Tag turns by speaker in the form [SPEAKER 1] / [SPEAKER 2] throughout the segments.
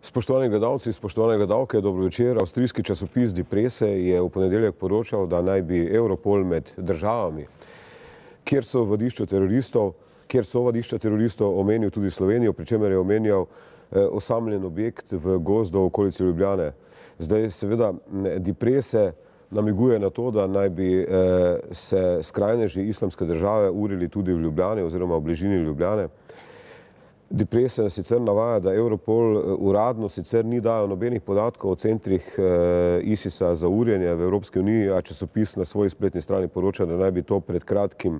[SPEAKER 1] Spoštovani gledalci, spoštovane gledalke, dobro večer. Avstrijski časopis Die Presse je v ponedeljek poročal, da naj bi Europol med državami, kjer so vadišča teroristov, omenil tudi Slovenijo, pri čemer je omenjal osamljen objekt v gozdu v okolici Ljubljane. Zdaj seveda Die Presse namiguje na to, da naj bi se skrajneži islamske države urili tudi v Ljubljani oziroma v bližini Ljubljane. Die Presse sicer navaja, da Europol uradno sicer ni dajal nobenih podatkov o centrih ISIS-a za urjenje v Evropski uniji, a časopis na svoji spletni strani poroča, da naj bi to pred kratkim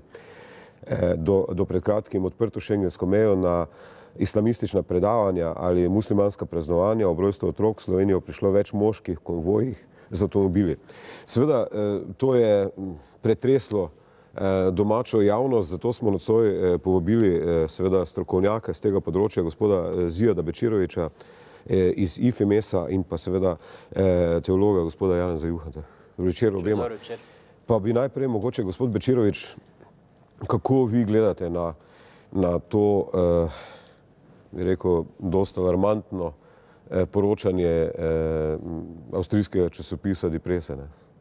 [SPEAKER 1] odprto šengensko mejo na islamistična predavanja ali muslimanska praznovanja ob rojstvu otrok v Slovenijo prišlo več moških konvojih z avtomobili. Seveda to je pretreslo domačo javnost, zato smo nocoj povabili seveda strokovnjaka z tega področja, gospoda Zijada Bečiroviča iz IFEMES-a in pa seveda teologa gospoda Janeza Juhanta. Dobro večer obema. Pa bi najprej mogoče gospod Bečirovič, kako vi gledate na to, bi rekel, dosta alarmantno poročanje avstrijskega časopisa Die Presse?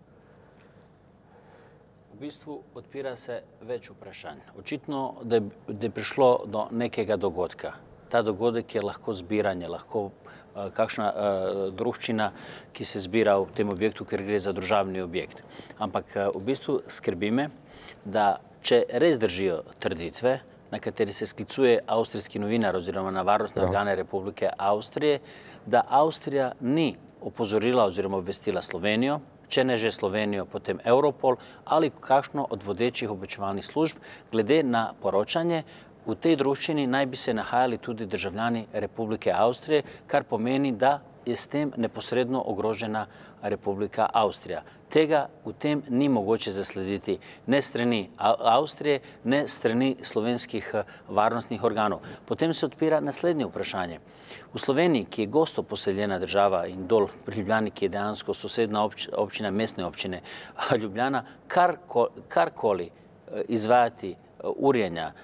[SPEAKER 2] V bistvu odpira se več vprašanj. Očitno, da je prišlo do nekega dogodka. Ta dogodek je lahko zbiranje, lahko kakšna druščina, ki se zbira v tem objektu, ker gre za državni objekt. Ampak v bistvu skrbi me, da če res držijo trditve, na kateri se sklicuje avstrijski novinar oziroma na varnostne organe Republike Avstrije, da Avstrija ni opozorila oziroma obvestila Slovenijo, če ne že Slovenijo, potem Europol ali kakšno od vodečih obveščevalnih služb, glede na poročanje. V tej druščini naj bi se nahajali tudi državljani Republike Avstrije, kar pomeni, da je s tem neposredno ogrožena Republika Avstrija. Tega v tem ni mogoče zaslediti ne strani Avstrije, ne strani slovenskih varnostnih organov. Potem se odpira naslednje vprašanje. V Sloveniji, ki je gosto poseljena država in dol pri Ljubljani, ki je dejansko sosedna občina, mestne občine Ljubljana, karkoli izvajati urjenja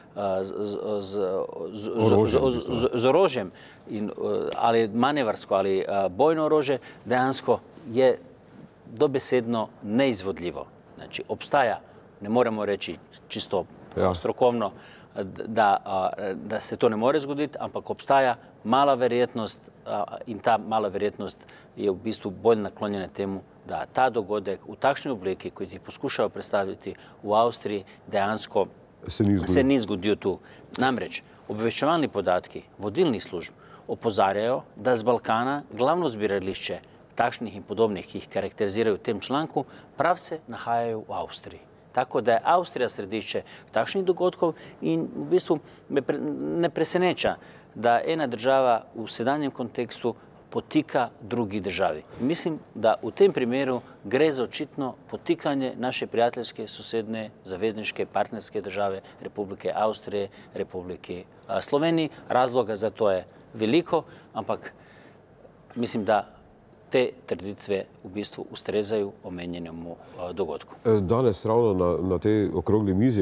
[SPEAKER 2] z orožjem ali manevarsko ali bojno orožje, dejansko je dobesedno neizvodljivo. Znači, obstaja, ne moremo reči čisto strokovno, da se to ne more zgoditi, ampak obstaja mala verjetnost in ta mala verjetnost je v bistvu bolj naklonjena temu, da ta dogodek v takšni obliki, kot jih poskušajo predstaviti v Avstriji, dejansko se ni zgodil tu. Namreč, obveščevalni podatki vodilnih služb opozarjajo, da z Balkana glavno zbirališče takšnih in podobnih, ki jih karakterizirajo v tem članku, prav se nahajajo v Avstriji. Tako da je Avstrija središče takšnih dogodkov in v bistvu me ne preseneča, da ena država v sedanjem kontekstu potika drugi državi. Mislim, da v tem primeru gre za očitno potikanje naše prijateljske, sosedne, zavezniške, partnerske države Republike Avstrije, Republike Slovenije. Razloga za to je veliko, ampak mislim, da te trditve v bistvu ustrezajo omenjenemu dogodku.
[SPEAKER 1] Danes ravno na tej okrogli mizi,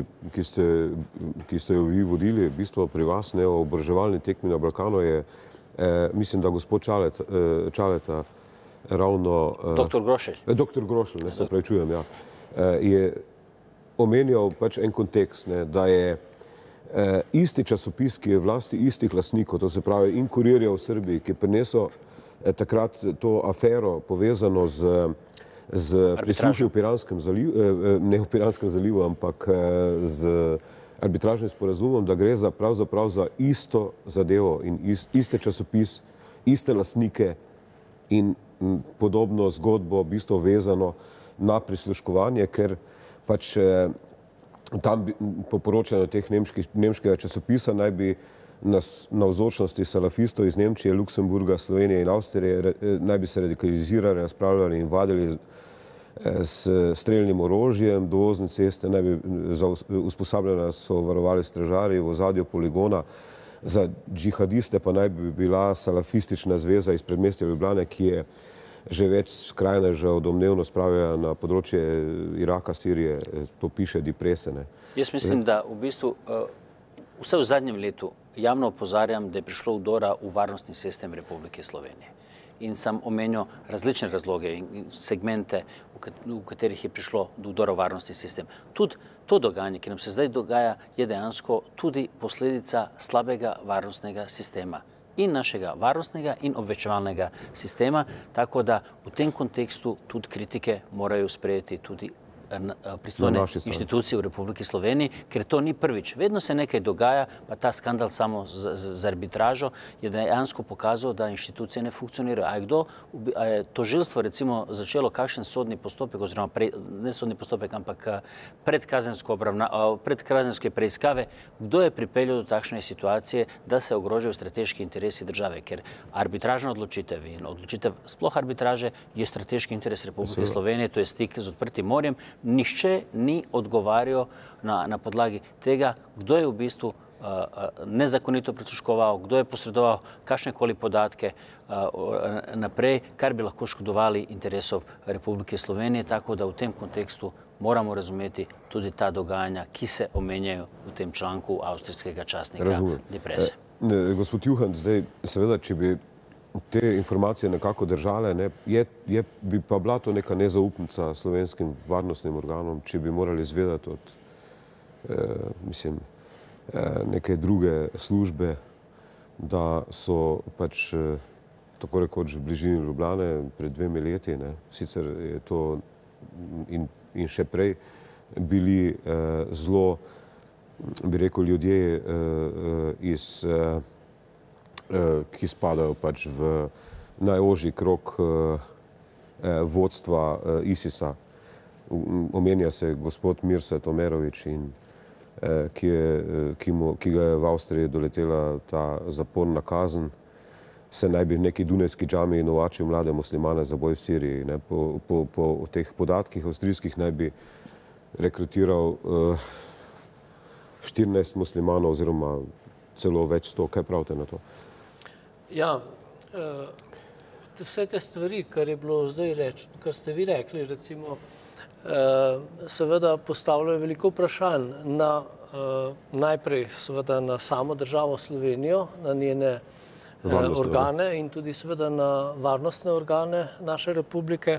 [SPEAKER 1] ki ste jo vi vodili, v bistvu pri vas, o oboroževalni tekmi na Balkanu, je mislim, da gospod Čaleta ravno...
[SPEAKER 2] Doktor Grošelj.
[SPEAKER 1] Doktor Grošelj, se opravičujem, ja. Je omenjal pač en kontekst, da je isti časopis, ki je v lasti istih lastnikov, to se pravi in Kurirja v Srbiji, ki je prinesel takrat to afero povezano z prisluški v Piranskem zalivu, ne v Piranskem zalivu, ampak z arbitražnim sporazumom, da gre pravzaprav za isto zadevo in iste časopis, iste lastnike in podobno zgodbo v bistvu vezano na prisluškovanje, ker pač tam po poročanju teh nemškega časopisa naj bi navzočnosti salafistov iz Nemčije, Luksemburga, Slovenije in Avstrije naj bi se radikalizirali, razpravljali in vadili s streljnim orožjem, dovozne ceste naj bi usposabljena so varovali stražarji v ozadju poligona. Za džihadiste pa naj bi bila salafistična zveza iz predmestja Ljubljane, ki je že več skrajnežev domnevno spravila na področje Iraka, Sirije, to piše Die Presse.
[SPEAKER 2] Jaz mislim, da v bistvu vse v zadnjem letu javno opozarjam, da je prišlo vdora v varnostni sistem Republike Slovenije. In sem omenil različne razloge in segmente, v katerih je prišlo do vdora v varnostni sistem. Tudi to dogajanje, ki nam se zdaj dogaja, je dejansko tudi posledica slabega varnostnega sistema in našega varnostnega in obveščevalnega sistema, tako da v tem kontekstu tudi kritike morajo sprejeti tudi pristojne inštitucije v Republiki Sloveniji, ker to ni prvič. Vedno se nekaj dogaja, pa ta skandal samo z arbitražo je dejansko pokazal, da inštitucije ne funkcionirajo. A je tožilstvo recimo začelo kakšen sodni postopek, oziroma ne sodni postopek, ampak predkazenske preiskave, kdo je pripeljal do takšne situacije, da se ogrožajo strateški interesi države, ker arbitražna odločitev in odločitev sploh arbitraže je strateški interes Republike Slovenije, to je stik z odprtim morjem. Nihče ni odgovarjal na podlagi tega, kdo je v bistvu nezakonito prisluškoval, kdo je posredoval kakšnekoli podatke naprej, kar bi lahko škodovali interesov Republike Slovenije, tako da v tem kontekstu moramo razumeti tudi ta dogajanja, ki se omenjajo v tem članku avstrijskega časnika Die Presse.
[SPEAKER 1] Gospod Juhant, zdaj seveda, če bi te informacije nekako držale, bi pa bila to neka nezaupnica slovenskim varnostnim organom, če bi morali izvedeti od neke druge službe, da so pač tako rekoč v bližini Ljubljane pred 2 leti, sicer je to in še prej bili zelo, bi rekel, ljudje ki spadajo pač v najožji krog vodstva ISIS-a. Omenja se gospod Mirsad Omerović, ki ga je v Avstriji doletela ta zaporna kazen, se naj bi v neki dunajski džami novačil mlade muslimane za boj v Siriji. Po teh podatkih avstrijskih naj bi rekrutiral 14 muslimanov oziroma celo več 100. Kaj pravite na to?
[SPEAKER 3] Ja, vse te stvari, kar je bilo zdaj kar ste vi rekli, recimo, seveda postavljajo veliko vprašanj najprej seveda na samo državo Slovenijo, na njene organe in tudi seveda na varnostne organe naše republike.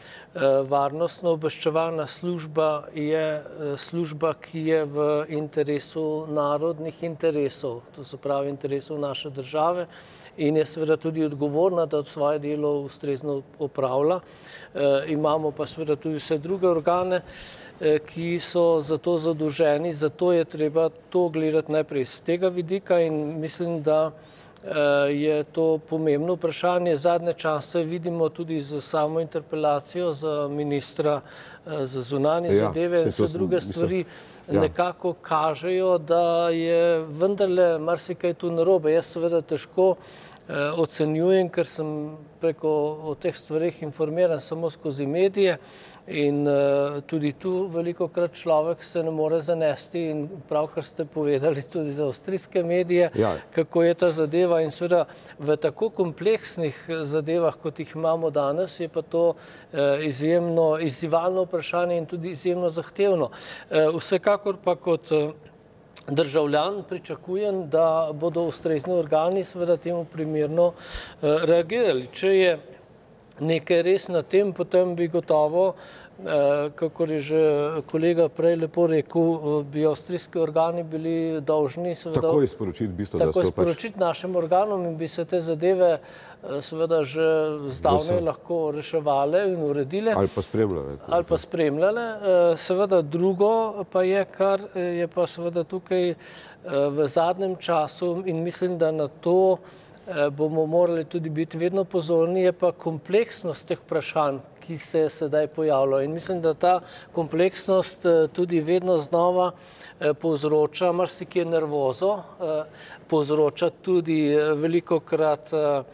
[SPEAKER 3] Varnostno-obveščevalna služba je služba, ki je v interesu narodnih interesov, to se pravi interesov naše države, in je seveda tudi odgovorna, da svoje delo ustrezno opravlja. Imamo pa seveda tudi vse druge organe, ki so za to zadolženi, zato je treba to gledati najprej z tega vidika in mislim, da je to pomembno vprašanje. Zadnje čase vidimo tudi z samo interpelacijo za ministra za zunanje zadeve in vse druge stvari nekako kažejo, da je vendarle marsikaj tu narobe. Jaz seveda težko ocenjujem, ker sem preko o teh stvareh informiran samo skozi medije in tudi tu velikokrat človek se ne more zanesti in pravkar ste povedali tudi za avstrijske medije, kako je ta zadeva in seveda v tako kompleksnih zadevah, kot jih imamo danes, je pa to izjemno izzivalno vprašanje in tudi izjemno zahtevno. Vsekakor pa kot državljan pričakujem, da bodo ustrezni organi seveda temu primerno reagirali. Če je nekaj res na tem, potem bi gotovo, kakor je že kolega prej lepo rekel, bi avstrijski organi bili dolžni
[SPEAKER 1] takoj sporočiti
[SPEAKER 3] našim organom in bi se te zadeve seveda že zdavnaj lahko reševale in uredile.
[SPEAKER 1] Ali pa spremljale.
[SPEAKER 3] Seveda drugo pa je, kar je pa seveda tukaj v zadnjem času in mislim, da na to bomo morali tudi biti vedno pozorni, je pa kompleksnost teh vprašanj, ki se je sedaj pojavilo. In mislim, da ta kompleksnost tudi vedno znova povzroča marsikje nervozo, povzroča tudi velikokrat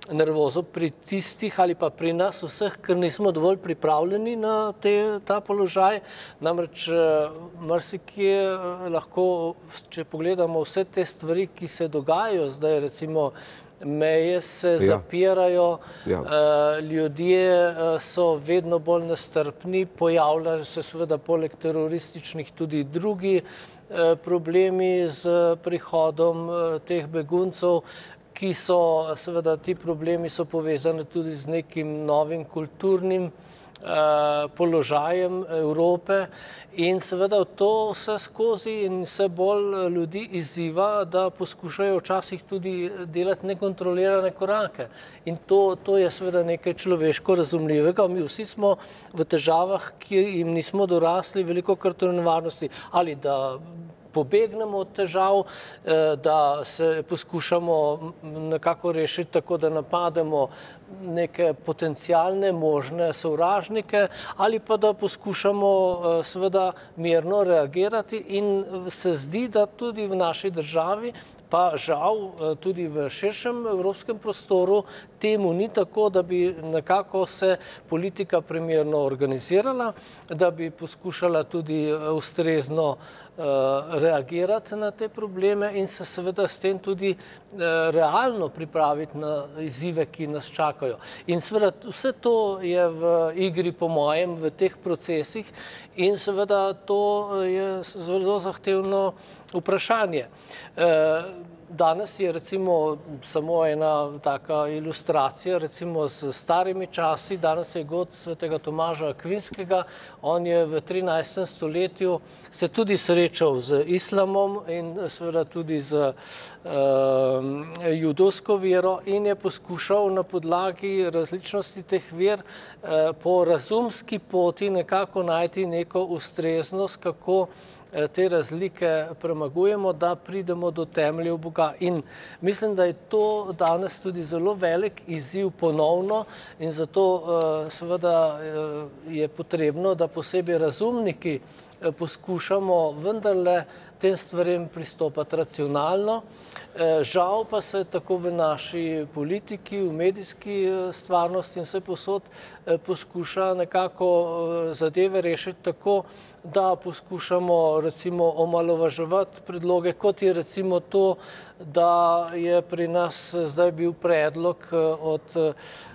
[SPEAKER 3] nervozo pri tistih ali pa pri nas vseh, ker nismo dovolj pripravljeni na ta položaj. Namreč marsikje lahko, če pogledamo vse te stvari, ki se dogajajo zdaj, recimo meje se zapirajo, ljudje so vedno bolj nestrpni, pojavljajo se seveda poleg terorističnih tudi drugi problemi z prihodom teh beguncev, ki so, seveda ti problemi so povezani tudi z nekim novim kulturnim položajem Evrope in seveda to vse skozi in vse bolj ljudi izziva, da poskušajo včasih tudi delati nekontrolirane korake. In to je seveda nekaj človeško razumljivega. Mi vsi smo v težavah, ki jim nismo dorasli, velikokrat v nevarnosti, ali da pobegnemo od težav, da se poskušamo nekako rešiti tako, da napademo neke potencialne možne sovražnike ali pa da poskušamo seveda mirno reagirati in se zdi, da tudi v naši državi pa žal tudi v širšem evropskem prostoru temu ni tako, da bi nekako se politika primerno organizirala, da bi poskušala tudi ustrezno reagirati na te probleme in se seveda s tem tudi realno pripraviti na izzive, ki nas čakajo. In seveda vse to je v igri, po mojem, v teh procesih in seveda to je zelo zahtevno vprašanje. Danes je recimo samo ena taka ilustracija, recimo z starimi časi, danes je god svetega Tomaža Akvinskega, on je v 13. stoletju se tudi srečal z islamom in seveda tudi z judovsko vero in je poskušal na podlagi različnosti teh ver po razumski poti nekako najti neko ustreznost, kako te razlike premagujemo, da pridemo do temeljev Boga. In mislim, da je to danes tudi zelo velik izziv ponovno in zato seveda je potrebno, da posebej razumniki poskušamo vendarle tem stvarem pristopati racionalno. Žal pa se tako v naši politiki, v medijski stvarnosti in vse posod poskuša nekako zadeve rešiti tako, da poskušamo recimo omalovaževati predloge, kot je recimo to, da je pri nas zdaj bil predlog od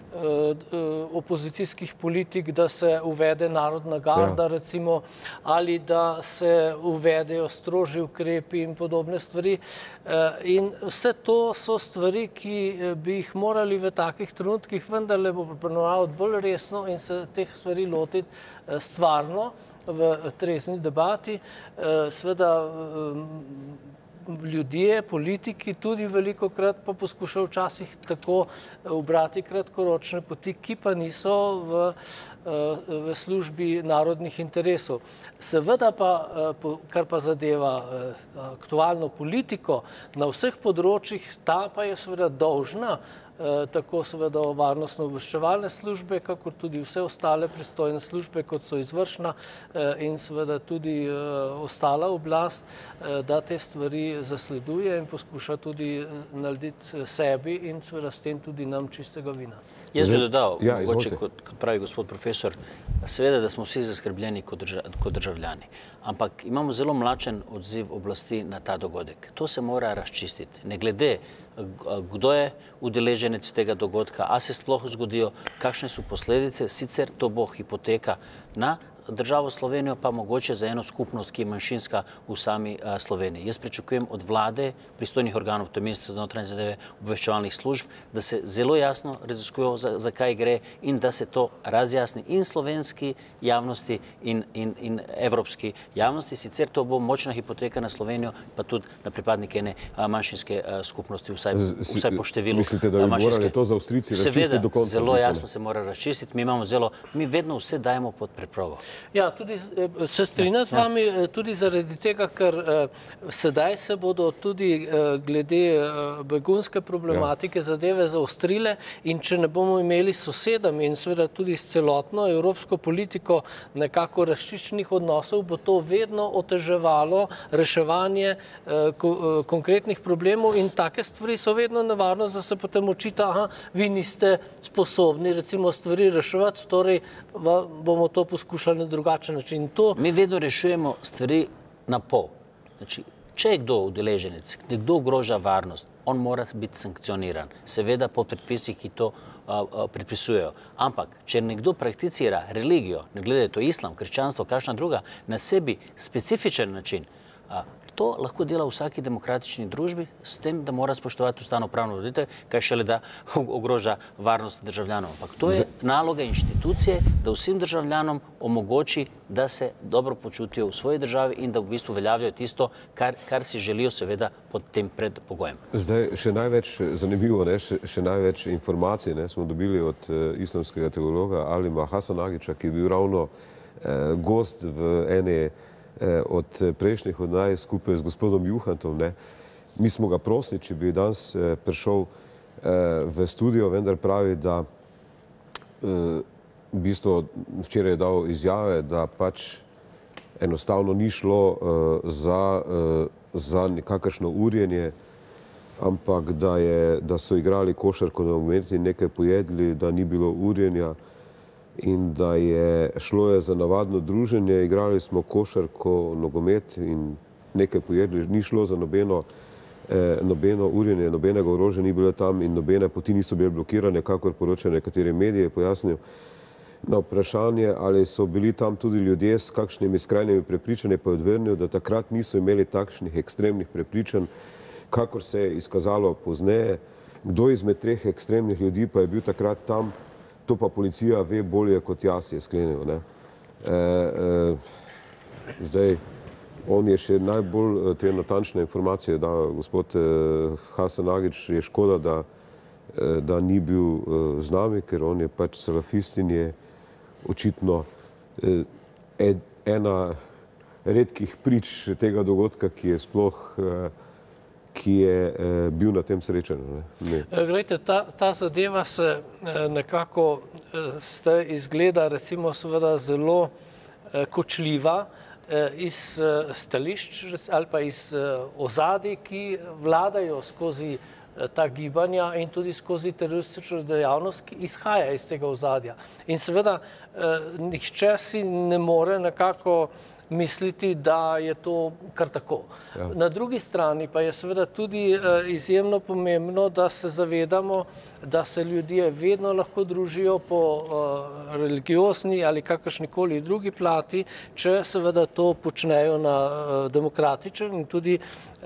[SPEAKER 3] opozicijskih politik, da se uvede narodna garda, recimo, ali da se uvedejo strožji ukrepi in podobne stvari. In vse to so stvari, ki bi jih morali v takih trenutkih vendarle obravnavati bolj resno in se teh stvari lotiti stvarno v trezni debati. Seveda ljudje, politiki tudi velikokrat pa poskušajo včasih tako ubrati kratkoročne poti, ki pa niso v službi narodnih interesov. Seveda pa, kar pa zadeva aktualno politiko na vseh področjih, ta pa je seveda dolžna tako seveda varnostno-obveščevalne službe, kakor tudi vse ostale pristojne službe, kot so izvršna in seveda tudi ostala oblast, da te stvari zasleduje in poskuša tudi narediti sebi in seveda s tem tudi nam čistega vina.
[SPEAKER 2] Jaz bi dodal, mogoče, kot pravi gospod profesor, seveda, da smo vsi zaskrbljeni kot državljani, ampak imamo zelo mlačen odziv oblasti na ta dogodek. To se mora razčistiti. Ne glede, kdo je udeleženec tega dogodka, a se sploh zgodijo, kakšne so posledice, sicer to bo hipoteka na državo Slovenijo, pa mogoče za eno skupnost, ki je manjšinska v sami Sloveniji. Jaz pričakujem od vlade, pristojnih organov, to je Ministrstvo za notranje zadeve, obveščevalnih služb, da se zelo jasno raziskujejo, za kaj gre in da se to razjasni in slovenski javnosti in evropski javnosti. Sicer to bo močna hipoteka na Slovenijo, pa tudi na pripadnike ene manjšinske skupnosti, vsaj po številu.
[SPEAKER 1] Mislite, da bi morali to za Avstrijci razčistiti do konca?
[SPEAKER 2] Seveda, zelo jasno se mora razčistiti. Mi vedno vse dajemo pod preprogo.
[SPEAKER 3] Ja, tudi se strinjam z vami, tudi zaradi tega, ker sedaj se bodo tudi glede begunske problematike zadeve zaostrile in če ne bomo imeli sosedami in seveda tudi s celotno evropsko politiko nekako razčiščenih odnosov, bo to vedno oteževalo reševanje konkretnih problemov in take stvari so vedno nevarnost, da se potem očita, aha, vi niste sposobni recimo stvari reševati, torej bomo to poskušali na drugačen način.
[SPEAKER 2] Mi vedno rešujemo stvari na pol. Znači, če je kdo udeleženec, nekdo ogroža varnost, on mora biti sankcioniran. Seveda po predpisih, ki to predpisujejo. Ampak, če nekdo prakticira religijo, ne glede to islam, krščanstvo, kakšna druga, na sebi specifičen način, to lahko dela v vsaki demokratični družbi s tem, da mora spoštovati ustavnopravno ureditev, kaj šele da ogroža varnost državljanov. Ampak to je naloga inštitucije, da vsem državljanom omogoči, da se dobro počutijo v svoji državi in da v bistvu veljavijo tisto, kar si želijo seveda pod tem predpogojem.
[SPEAKER 1] Zdaj, še največ zanimivo, še največ informacij smo dobili od islamskega teologa Alima Hasanagića, ki je bil ravno gost v eni od prejšnjih oddaj skupaj z gospodom Juhantom. Mi smo ga prosili, če bi danes prišel v studio, vendar pravi, da v bistvu včeraj je dal izjave, da pač enostavno ni šlo za nekakršno urjenje, ampak da so igrali košarko na momenti, nekaj pojedli, da ni bilo urjenja in da je šlo za navadno druženje, igrali smo košarko, nogomet in nekaj pojedli, ni šlo za nobeno urjenje, nobenega orožja ni bilo tam in nobene poti niso bile blokirane, kakor poročajo nekatere medije, pojasnil. Na vprašanje, ali so bili tam tudi ljudje s kakšnimi skrajnimi prepričanji, pa je odvrnil, da takrat niso imeli takšnih ekstremnih prepričanj, kakor se je izkazalo pozneje. Kdo izmed treh ekstremnih ljudi pa je bil takrat tam, to pa policija ve bolje kot jaz, je sklenil. Zdaj, on je še najbolj te natančne informacije dal, gospod Hasanagić, je škoda, da ni bil z nami, ker on je pač salafist in je očitno ena redkih prič tega dogodka, ki je bil na tem srečanju.
[SPEAKER 3] Glejte, ta zadeva se nekako zdaj izgleda recimo seveda zelo kočljiva iz stališč ali pa iz ozadij, ki vladajo skozi ta gibanja in tudi skozi teroristično dejavnost, ki izhaja iz tega ozadja. In seveda nihče si ne more nekako misliti, da je to kar tako. Ja. Na drugi strani pa je seveda tudi izjemno pomembno, da se zavedamo, da se ljudje vedno lahko družijo po religiozni ali kakršnikoli drugi plati, če seveda to počnejo na demokratičen in tudi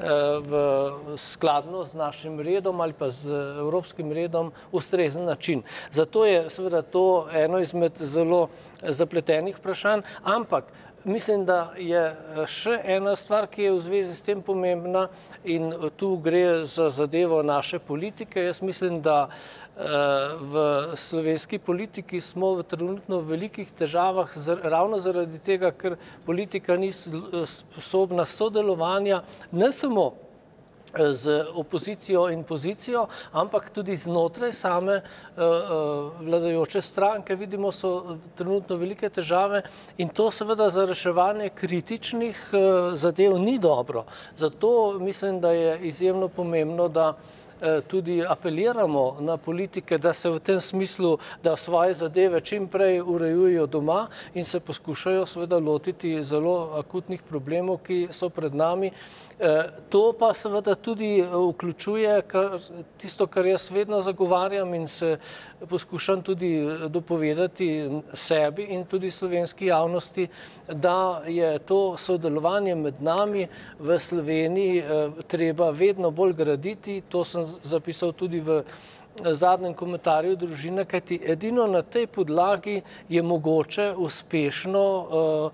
[SPEAKER 3] skladno z našim redom ali pa z evropskim redom ustrezen način. Zato je seveda to eno izmed zelo zapletenih vprašanj, ampak mislim, da je še ena stvar, ki je v zvezi s tem pomembna in tu gre za zadevo naše politike. Jaz mislim, da v slovenski politiki smo v trenutno velikih težavah ravno zaradi tega, ker politika ni sposobna sodelovanja ne samo z opozicijo in pozicijo, ampak tudi znotraj same vladajoče stranke. Vidimo, so trenutno velike težave in to seveda za reševanje kritičnih zadev ni dobro. Zato mislim, da je izjemno pomembno, da tudi apeliramo na politike, da se v tem smislu, da svoje zadeve čim prej urejujejo doma in se poskušajo seveda lotiti zelo akutnih problemov, ki so pred nami. To pa seveda tudi vključuje tisto, kar jaz vedno zagovarjam in se poskušam tudi dopovedati sebi in tudi slovenski javnosti, da je to sodelovanje med nami v Sloveniji treba vedno bolj graditi. To sem zapisal tudi v zadnjem komentarju družine, kajti edino na tej podlagi je mogoče uspešno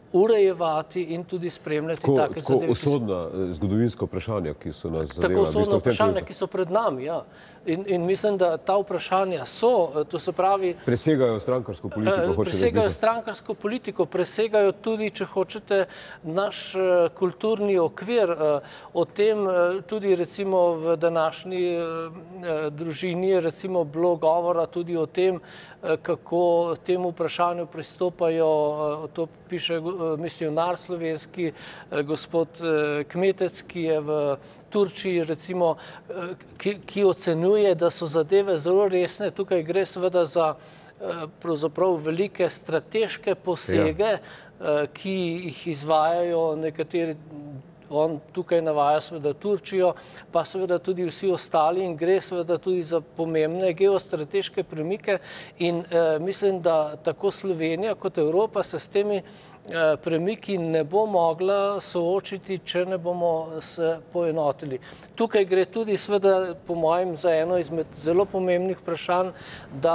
[SPEAKER 3] urejevati in tudi spremljati take zadeve.
[SPEAKER 1] Tako usodna zgodovinska vprašanja, ki so nas zadevali.
[SPEAKER 3] Tako usodna vprašanja, ki so pred nami, ja. In mislim, da ta vprašanja so, to se pravi...
[SPEAKER 1] Presegajo strankarsko politiko.
[SPEAKER 3] Presegajo strankarsko politiko, presegajo tudi, če hočete, naš kulturni okvir. O tem tudi recimo v današnji družini je recimo bilo govora tudi o tem, kako temu vprašanju pristopajo, to piše misionar slovenski, gospod Kmetec, ki je v Turčiji, recimo, ki ocenjuje, da so zadeve zelo resne. Tukaj gre seveda za pravzaprav velike strateške posege, ki jih izvajajo nekateri, on tukaj navaja seveda Turčijo, pa seveda tudi vsi ostali in gre seveda tudi za pomembne geostrateške premike in mislim, da tako Slovenija kot Evropa se s temi premiki ne bo mogla soočiti, če ne bomo se poenotili. Tukaj gre tudi seveda po mojem za eno izmed zelo pomembnih vprašanj, da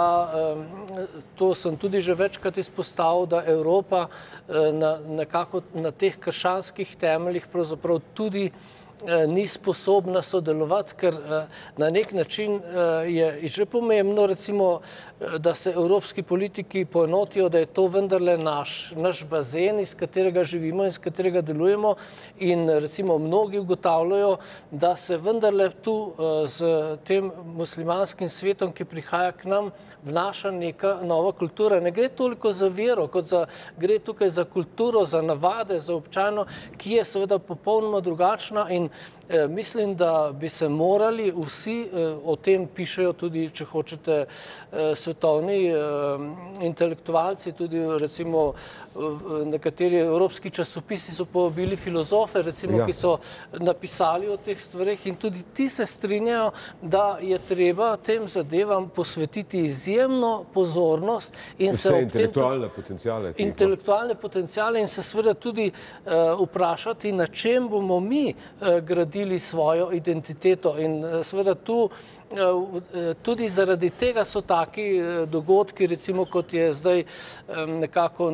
[SPEAKER 3] to sem tudi že večkrat izpostavil, da Evropa nekako na teh krščanskih temeljih pravzaprav tudi ni sposobna sodelovati, ker na nek način je že pomembno, recimo, da se evropski politiki poenotijo, da je to vendarle naš bazen, iz katerega živimo in iz katerega delujemo in recimo mnogi ugotavljajo, da se vendarle tu z tem muslimanskim svetom, ki prihaja k nam, vnaša neka nova kultura. Ne gre toliko za vero, kot gre tukaj za kulturo, za navade, za občajno, ki je seveda popolnoma drugačna in mislim, da bi se morali vsi, o tem pišejo tudi, če hočete, svetovni intelektualci, tudi recimo nekateri evropski časopisi so povabili filozofe, recimo, ki so napisali o teh stvareh in tudi ti se strinjajo, da je treba tem zadevam posvetiti izjemno pozornost in se
[SPEAKER 1] vse intelektualne potenciale.
[SPEAKER 3] Intelektualne potenciale in se seveda tudi vprašati, na čem bomo mi gradili svojo identiteto in seveda tu tudi zaradi tega so taki dogodki, recimo kot je zdaj nekako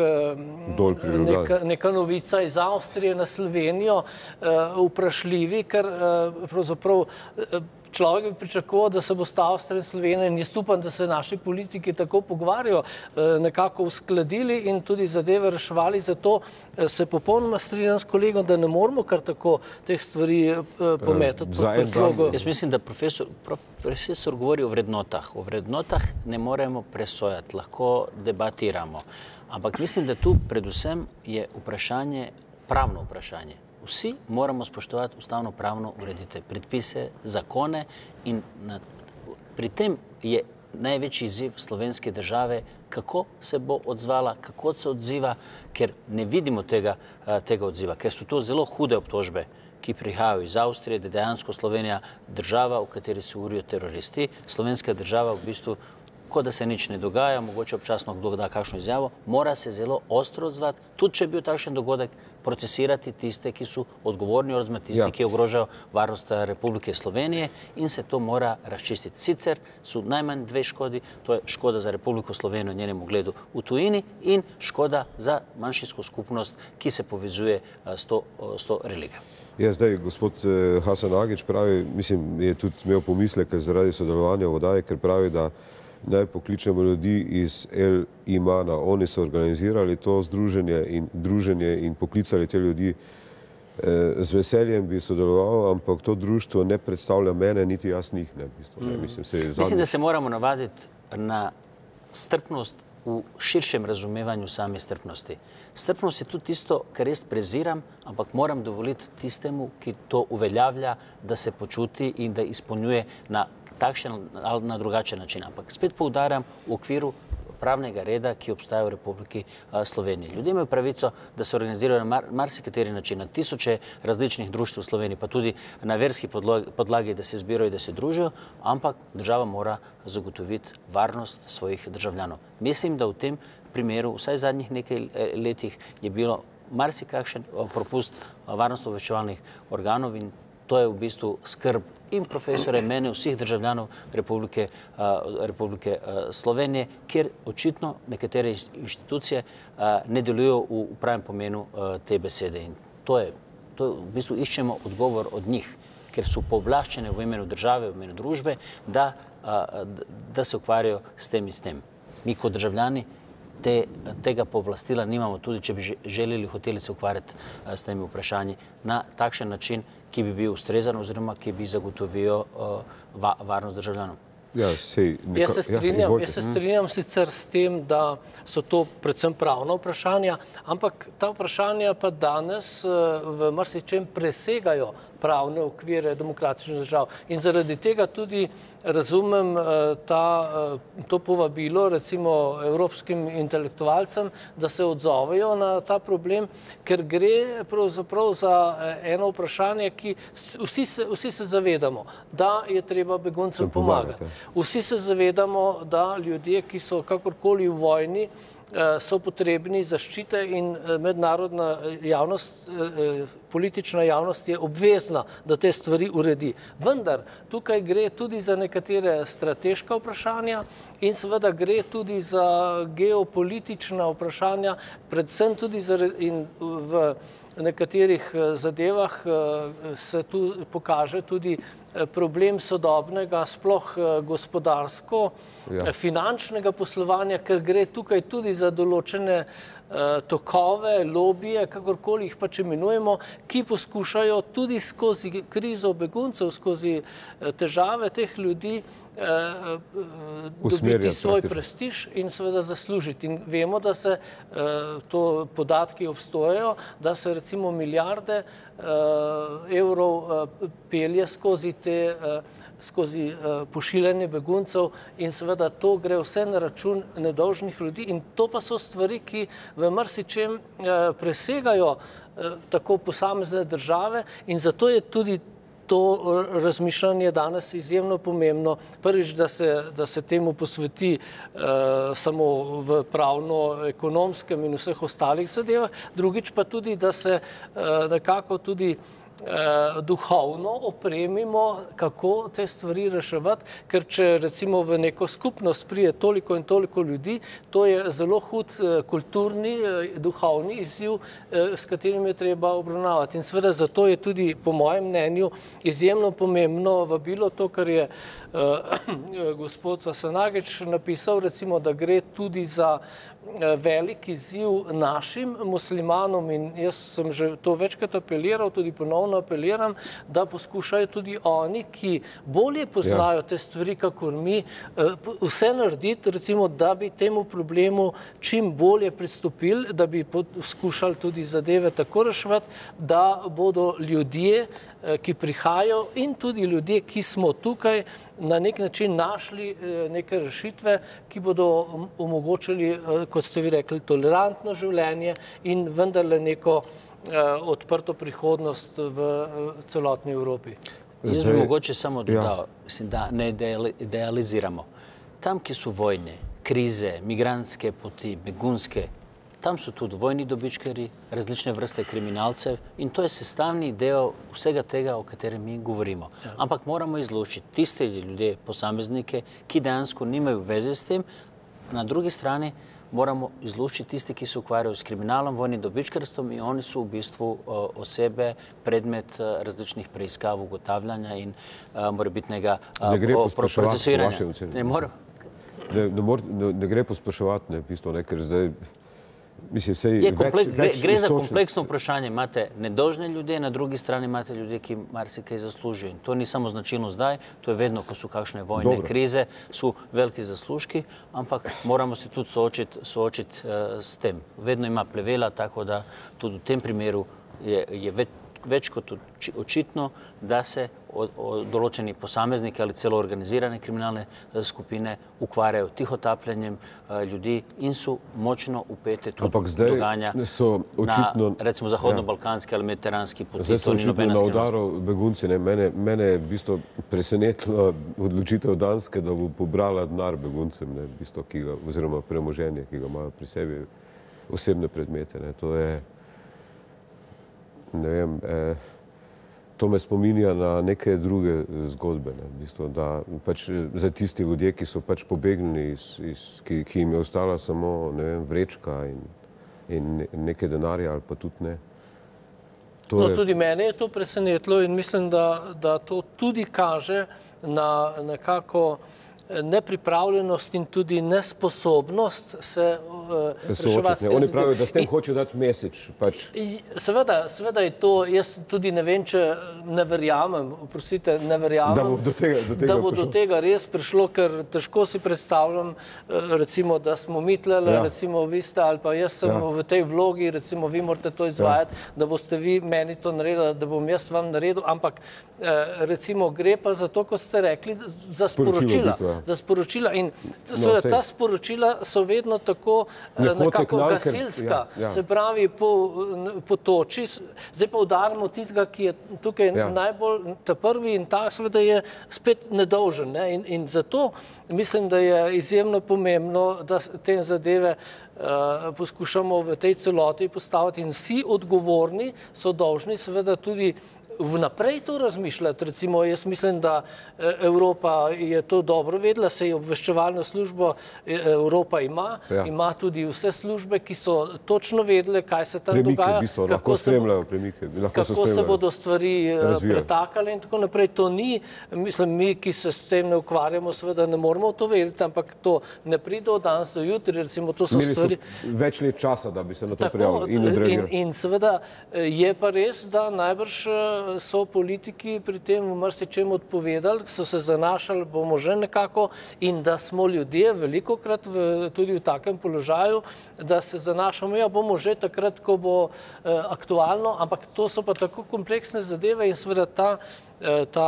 [SPEAKER 3] neka novica iz Avstrije na Slovenijo vprašljivi, ker pravzaprav človek bi pričakoval, da se bosta Avstrija in Slovenija in jaz upam, da se naši politiki tako pogovarjajo, nekako uskladili in tudi zadeve reševali. Zato se popolnoma strinjam s kolegom, da ne moramo kar tako teh stvari pometati.
[SPEAKER 2] Jaz mislim, da profesor govori o vrednotah. O vrednotah ne moremo presojati, lahko debatiramo. Ampak mislim, da tu predvsem je vprašanje, pravno vprašanje. Vsi moramo spoštovati ustavno-pravno ureditev, predpise, zakone in pri tem je največji izziv slovenske države, kako se bo odzvala, kako se odziva, ker ne vidimo tega odziva, ker so to zelo hude obtožbe, ki prihajajo iz Avstrije, da dejansko Slovenija država, v kateri se urijo teroristi, slovenska država v bistvu kot da se nič ne dogaja, mogoče občasno kdo da kakšno izjavo, mora se zelo ostro odzvati, tudi če je bil takšen dogodek, procesirati tiste, ki so odgovorni, oziroma tisti, ki ogrožajo varnost Republike Slovenije in se to mora razčistiti. Sicer so najmanj dve škodi, to je škoda za Republiko Slovenijo in njenem ugledu v tujini in škoda za manjšinsko skupnost, ki se povezuje s to religijo.
[SPEAKER 1] Zdaj, gospod Hasan Agić pravi, mislim, je tudi imel pomisleke zaradi sodelovanja v oddaji, ker pravi, da naj pokličemo ljudi iz El Imana. Oni so organizirali to druženje in poklicali te ljudi. Z veseljem bi sodeloval, ampak to društvo ne predstavlja mene, niti jaz njih ne.
[SPEAKER 2] Mislim, da se moramo navaditi na strpnost v širšem razumevanju same strpnosti. Strpnost je tudi tisto, kar jaz preziram, ampak moram dovoliti tistemu, ki to uveljavlja, da se počuti in da izpolnjuje na takšen ali na drugačen način. Ampak spet poudarjam v okviru pravnega reda, ki obstaja v Republiki Sloveniji. Ljudje imajo pravico, da se organizirajo na marsikateri način, na tisoče različnih društv v Sloveniji, pa tudi na verski podlagi, da se zbirajo in da se družijo, ampak država mora zagotoviti varnost svojih državljanov. Mislim, da v tem primeru, vsaj zadnjih nekaj letih, je bilo marsikakšen propust varnostno-obveščevalnih organov in to je v bistvu skrb in profesore, mene, vseh državljanov Republike Slovenije, kjer očitno nekatere inštitucije ne delujejo v pravem pomenu te besede. In to v bistvu iščemo odgovor od njih, ker so pooblaščene v imenu države, v imenu družbe, da se ukvarjajo s tem in s tem. Mi kot državljani tega pooblastila nimamo, tudi če bi želeli, hoteli se ukvarjati s temi vprašanji na takšen način, ki bi bil ustrezan oziroma ki bi zagotovil varnost državljanom.
[SPEAKER 3] Jaz se strinjam sicer s tem, da so to predvsem pravna vprašanja, ampak ta vprašanja pa danes v marsičem presegajo pravne okvire demokratičnih držav. In zaradi tega tudi razumem to povabilo recimo evropskim intelektualcem, da se odzovejo na ta problem, ker gre pravzaprav za eno vprašanje, ki vsi se zavedamo, da je treba beguncem pomagati. Vsi se zavedamo, da ljudje, ki so kakorkoli v vojni, so potrebni zaščite in mednarodna javnost, politična javnost je obvezna, da te stvari uredi. Vendar tukaj gre tudi za nekatere strateška vprašanja in seveda gre tudi za geopolitična vprašanja, predvsem tudi v nekaterih zadevah se tu pokaže tudi problem sodobnega, sploh gospodarsko, finančnega poslovanja, ker gre tukaj tudi za določene tokove, lobije, kakorkoli jih pač imenujemo, ki poskušajo tudi skozi krizo beguncev, skozi težave teh ljudi dobiti svoj prestiž in seveda zaslužiti. In vemo, da se to podatki obstojajo, da se recimo milijarde evrov pelje skozi pošiljanje beguncev in seveda to gre vse na račun nedolžnih ljudi in to pa so stvari, ki v marsičem presegajo tako posamezne države in zato je tudi to razmišljanje danes izjemno pomembno. Prvič, da se temu posveti samo v pravno-ekonomskem in vseh ostalih zadevah, drugič pa tudi, da se nekako tudi duhovno opremimo, kako te stvari reševati, ker če recimo v neko skupnost prije toliko in toliko ljudi, to je zelo hud kulturni, duhovni izziv, s katerim je treba obravnavati. In seveda zato je tudi, po mojem mnenju, izjemno pomembno vabilo to, kar je gospod Zasanagič napisal, recimo, da gre tudi za velik izziv našim muslimanom in jaz sem že to večkrat apeliral, tudi ponovno apeliram, da poskušajo tudi oni, ki bolje poznajo te stvari, kakor mi, vse narediti, recimo, da bi temu problemu čim bolje pristopili, da bi poskušali tudi zadeve tako reševati, da bodo ljudje, ki prihajajo in tudi ljudje, ki smo tukaj, na nek način našli neke rešitve, ki bodo omogočili, kot ste vi rekli, tolerantno življenje in vendarle neko odprto prihodnost v celotni Evropi.
[SPEAKER 2] Jaz bi mogoče samo dodal, da ne idealiziramo. Tam, ki so vojne, krize, migrantske poti, begunske, tam so tudi vojni dobičkarji, različne vrste kriminalcev in to je sestavni del vsega tega, o katerem mi govorimo. Ampak moramo izločiti tiste ljudje, posameznike, ki dejansko nimajo veze s tem, na drugi strani moramo izlučiti tisti, ki se ukvarjajo s kriminalom, vojnim dobičkarstvom in oni so v bistvu osebe, predmet različnih preiskav, ugotavljanja in morebitnega procesiranja.
[SPEAKER 1] Ne gre posploševati, v bistvu, ker zdaj
[SPEAKER 2] Gre za kompleksno vprašanje. Imate nedolžne ljudje, na drugi strani imate ljudje, ki marsikaj zaslužijo. In to ni samo značilno zdaj, to je vedno, ko so kakšne vojne, krize, so veliki zaslužki, ampak moramo se tudi soočiti s tem. Vedno ima plevela, tako da tudi v tem primeru je več kot očitno, da se določeni posamezniki ali celo organizirane kriminalne skupine ukvarjajo tihotapljenjem ljudi in so močno upete tudi dogajanja na, recimo, zahodno-balkanski ali mediteranski poti.
[SPEAKER 1] Zdaj so očitno na udaru begunci. Mene je v bistvu presenetila odločitev Danske, da bo pobrala denar beguncem, oziroma premoženje, ki ga imajo pri sebi, osebne predmete. To je, ne vem, to me spominja na neke druge zgodbe, ne, v bistvu, da pač za tisti ljudje, ki so pač pobegnili, ki jim je ostala samo, ne vem, vrečka in nekaj denarja ali pa tudi ne.
[SPEAKER 3] No, tudi mene je to presenetilo in mislim, da to tudi kaže na nekako nepripravljenost in tudi nesposobnost se
[SPEAKER 1] reševati. Oni pravijo, da s tem hočejo dati message. Pač.
[SPEAKER 3] Seveda je to, jaz tudi ne vem, če ne verjamem, oprostite, ne verjamem, da bo do tega res prišlo, ker težko si predstavljam, recimo, da smo mi tlele, recimo vi ste ali pa jaz sem v tej vlogi, recimo vi morate to izvajati, da boste vi meni to naredili, da bom jaz vam naredil, ampak recimo gre pa za to, kot ste rekli, za sporočila. Za sporočila in seveda ta sporočila so vedno tako nekako gasilska, se pravi po toči. Zdaj pa udarimo tistega, ki je tukaj najbolj ta prvi in ta seveda je spet nedolžen. In zato mislim, da je izjemno pomembno, da te zadeve poskušamo v tej celoti postaviti in vsi odgovorni so dolžni seveda tudi vnaprej to razmišljati. Recimo, jaz mislim, da Evropa je to dobro vedela, se je obveščevalno službo Evropa ima tudi vse službe, ki so točno vedele, kaj se tam dogaja,
[SPEAKER 1] lahko spremljajo premike,
[SPEAKER 3] kako se bodo stvari pretakale in tako naprej. To ni, mislim, mi, ki se s tem ne ukvarjamo, seveda ne moramo to vedeti, ampak to ne pride od danes do jutri, recimo, to so stvari.
[SPEAKER 1] Imeli so več let časa, da bi se na to prijavili in odreagirali.
[SPEAKER 3] In seveda je pa res, da najbrž so politiki pri tem v marsičem odpovedali, so se zanašali, bomo že nekako, in da smo ljudje velikokrat tudi v takem položaju, da se zanašamo, ja, bomo že takrat, ko bo aktualno, ampak to so pa tako kompleksne zadeve in seveda ta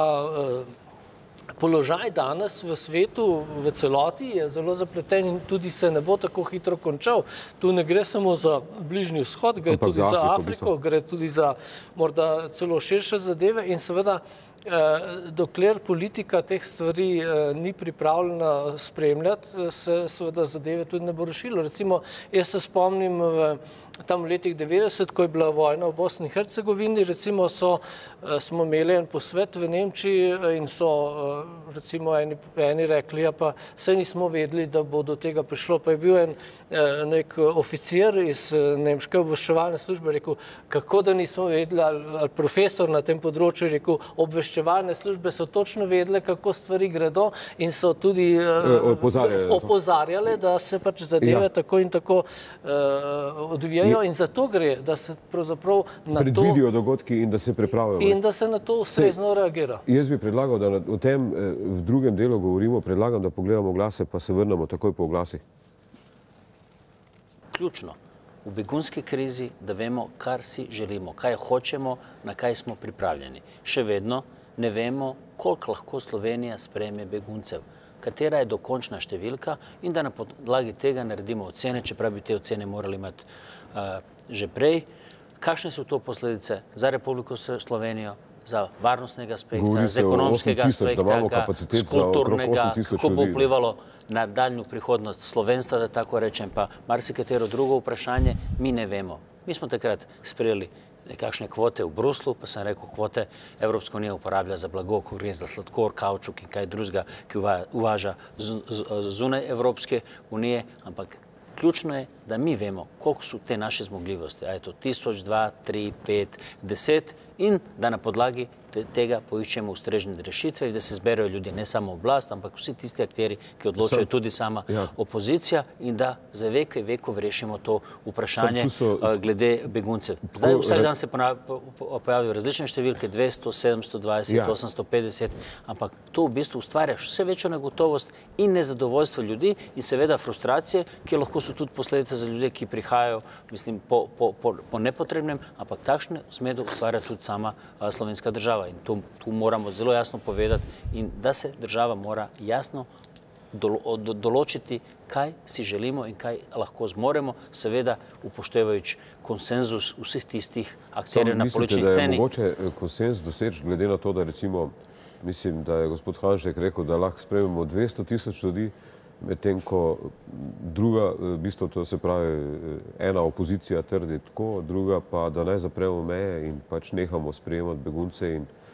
[SPEAKER 3] položaj danes v svetu v celoti je zelo zapleten in tudi se ne bo tako hitro končal. Tu ne gre samo za Bližnji vzhod, gre tudi za Afriko, gre tudi za morda celo širše zadeve in seveda dokler politika teh stvari ni pripravljena spremljati, se seveda zadeve tudi ne bo rešilo. Recimo, jaz se spomnim tam v letih 90, ko je bila vojna v Bosni in Hercegovini, recimo smo imeli en posvet v Nemčiji in so recimo eni rekli, ja pa saj nismo vedeli, da bo do tega prišlo. Pa je bil nek oficir iz nemške obveščevalne službe rekel, kako da nismo vedeli, ali profesor na tem področju rekel, obveščevalne službe so točno vedele, kako stvari gredo in so tudi opozarjale, da se pač zadeve tako in tako odvijajo in zato gre, da se pravzaprav na to
[SPEAKER 1] predvidijo dogodki in da se pripravijo.
[SPEAKER 3] In da se na to ustrezno reagira.
[SPEAKER 1] Jaz bi predlagal, da o tem v drugem delu govorimo, predlagam, da pogledamo glase, pa se vrnemo takoj po oglasih.
[SPEAKER 2] Ključno v begunski krizi, da vemo, kar si želimo, kaj hočemo, na kaj smo pripravljeni. Še vedno ne vemo, koliko lahko Slovenija sprejme beguncev, katera je dokončna številka in da na podlagi tega naredimo ocene, čeprav bi te ocene morali imeti že prej. Kakšne so to posledice za Republiko Slovenijo, za varnostnega aspekta, z ekonomskega aspekta, z kulturnega, kako bo vplivalo na daljnjo prihodnost slovenstva, da tako rečem, pa marsikatero drugo vprašanje, mi ne vemo. Mi smo takrat sprejeli nekakšne kvote v Bruslu, pa sem rekel, kvote Evropska unija uporablja za blago, ko gre za sladkor, kavčuk in kaj drugega, ki uvaža zunaj Evropske unije, ampak ključno je, da mi vemo, koliko so te naše zmogljivosti. A je to 1000, 2, 3, 5, 10 in da na podlagi tega poiščemo ustrežne rešitve, da se zberejo ljudje, ne samo oblast, ampak vsi tisti akteri, ki odločajo, tudi sama opozicija in da za vekov rešimo to vprašanje glede beguncev. Zdaj vsak dan se pojavijo različne številke, 200, 720, 850, ampak to v bistvu ustvarja vse večjo negotovost in nezadovoljstvo ljudi in seveda frustracije, ki lahko so tudi posledice za ljudje, ki prihajajo, mislim, po nepotrebnem, ampak takšne zmedo ustvarja tudi sama slovenska država. In tu moramo zelo jasno povedati in da se država mora jasno določiti, kaj si želimo in kaj lahko zmoremo, seveda upoštevajoč konsenzus vseh tistih akterjev na politični sceni.
[SPEAKER 1] Mislite, da je mogoče konsenz doseči glede na to, da recimo, mislim, da je gospod Hanžek rekel, da lahko sprejmemo 200 000 ljudi, medtem ko druga, v bistvu to se pravi, ena opozicija trdi tako, druga pa, da naj zapremo meje in pač nehamo sprejemati begunce in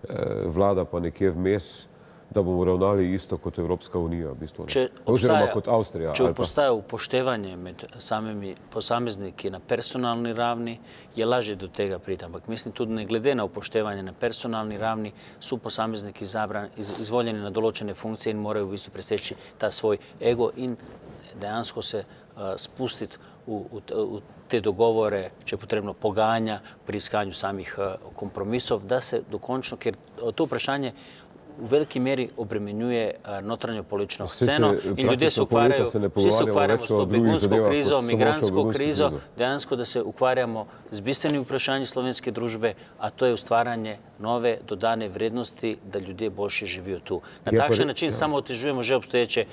[SPEAKER 1] vlada pa nekje vmes, da bomo ravnali isto kot Evropska unija, v bistvu, oziroma kot Avstrija.
[SPEAKER 2] Če obstaja upoštevanje med samimi posamezniki na personalni ravni, je lažje do tega priti. Ampak mislim tudi ne glede na upoštevanje na personalni ravni, so posamezniki izvoljeni na določene funkcije in morajo v bistvu preseči ta svoj ego in dejansko se spustiti v te dogovore, če je potrebno pogajanja pri iskanju samih kompromisov, da se dokončno, ker to vprašanje v veliki meri obremenjuje notranjo politično sceno in ljudje se ukvarjajo, vsi se ukvarjamo s to begunsko krizo, migrantsko krizo, dejansko, da se ukvarjamo z bistvenimi vprašanji slovenske družbe, a to je ustvarjanje nove dodane vrednosti, da ljudje boljše živijo tu. Na takšen način samo otežujemo že obstoječe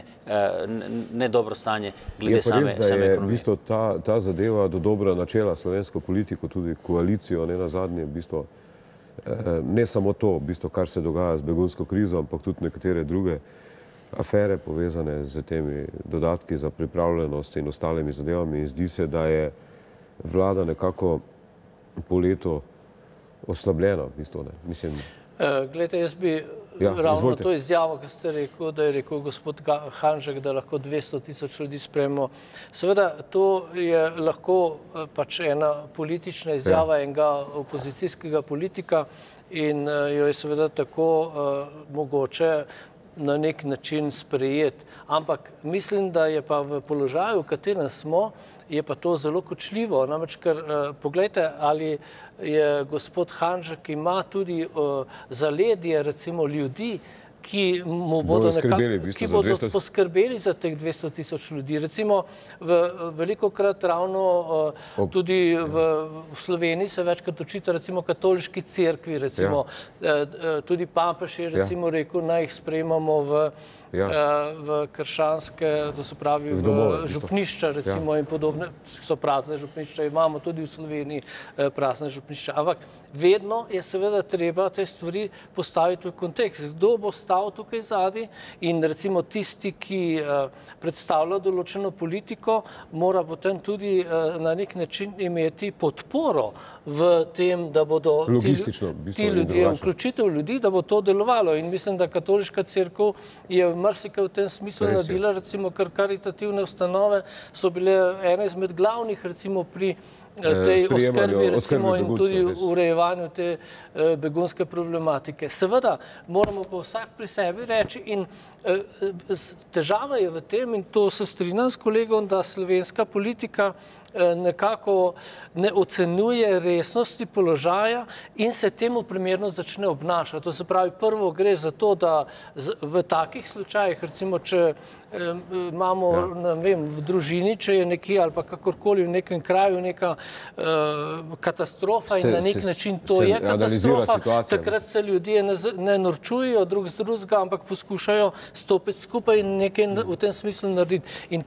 [SPEAKER 2] nedobro stanje glede same ekonomije.
[SPEAKER 1] V bistvu ta zadeva dodobra načela slovensko politiko, tudi koalicijo, ne nazadnje, v bistvu ne samo to, v bistvu, kar se dogaja z begunsko krizo, ampak tudi nekatere druge afere povezane z temi dodatki za pripravljenost in ostalimi zadevami. In zdi se, da je vlada nekako po letu oslabljena, v bistvu, ne. Mislim.
[SPEAKER 3] Glejte, jaz bi ravno to izjavo, ki ste rekel, da je rekel gospod Hanžek, da lahko 200 tisoč ljudi sprejmemo. Seveda, to je lahko pač ena politična izjava enega opozicijskega politika in jo je seveda tako mogoče na nek način sprejeti. Ampak mislim, da je pa v položaju, v katerem smo, je pa to zelo kočljivo. Namreč, ker poglejte, ali je gospod Hanžek ima tudi zaledje, recimo, ljudi, ki mu bodo poskrbeli za teh 200 tisoč ljudi. Recimo, velikokrat ravno tudi v Sloveniji se večkrat očita recimo katoliški cerkvi, recimo tudi papež je recimo rekel, naj jih sprejemamo v krščanske, to se pravi v župnišča recimo in podobne, so prazne župnišča, imamo tudi v Sloveniji prazne župnišča. Ampak vedno je seveda treba te stvari postaviti v kontekst. Kdo bo stal tukaj zadaj in recimo tisti, ki predstavlja določeno politiko, mora potem tudi na nek način imeti podporo v tem, da bodo ti ljudje, vključitev ljudi, da bo to delovalo. In mislim, da katoliška cerkev je marsikaj v tem smislu naredila, recimo kar karitativne ustanove so bile ene izmed glavnih recimo pri tej oskrbi recimo in tudi urejevanju te begunske problematike. Seveda moramo pa vsak pri sebi reči in težava je v tem, in to se strinjam s kolegom, da slovenska politika nekako ne ocenjuje resnosti položaja in se temu primerno začne obnašati. To se pravi, prvo gre za to, da v takih slučajih, recimo, če imamo, ne vem, v družini, če je nekje ali pa kakorkoli v nekem kraju neka katastrofa in na nek način to je katastrofa, takrat se ljudje ne norčujejo drug z drugega, ampak poskušajo stopiti skupaj in nekaj v tem smislu narediti. In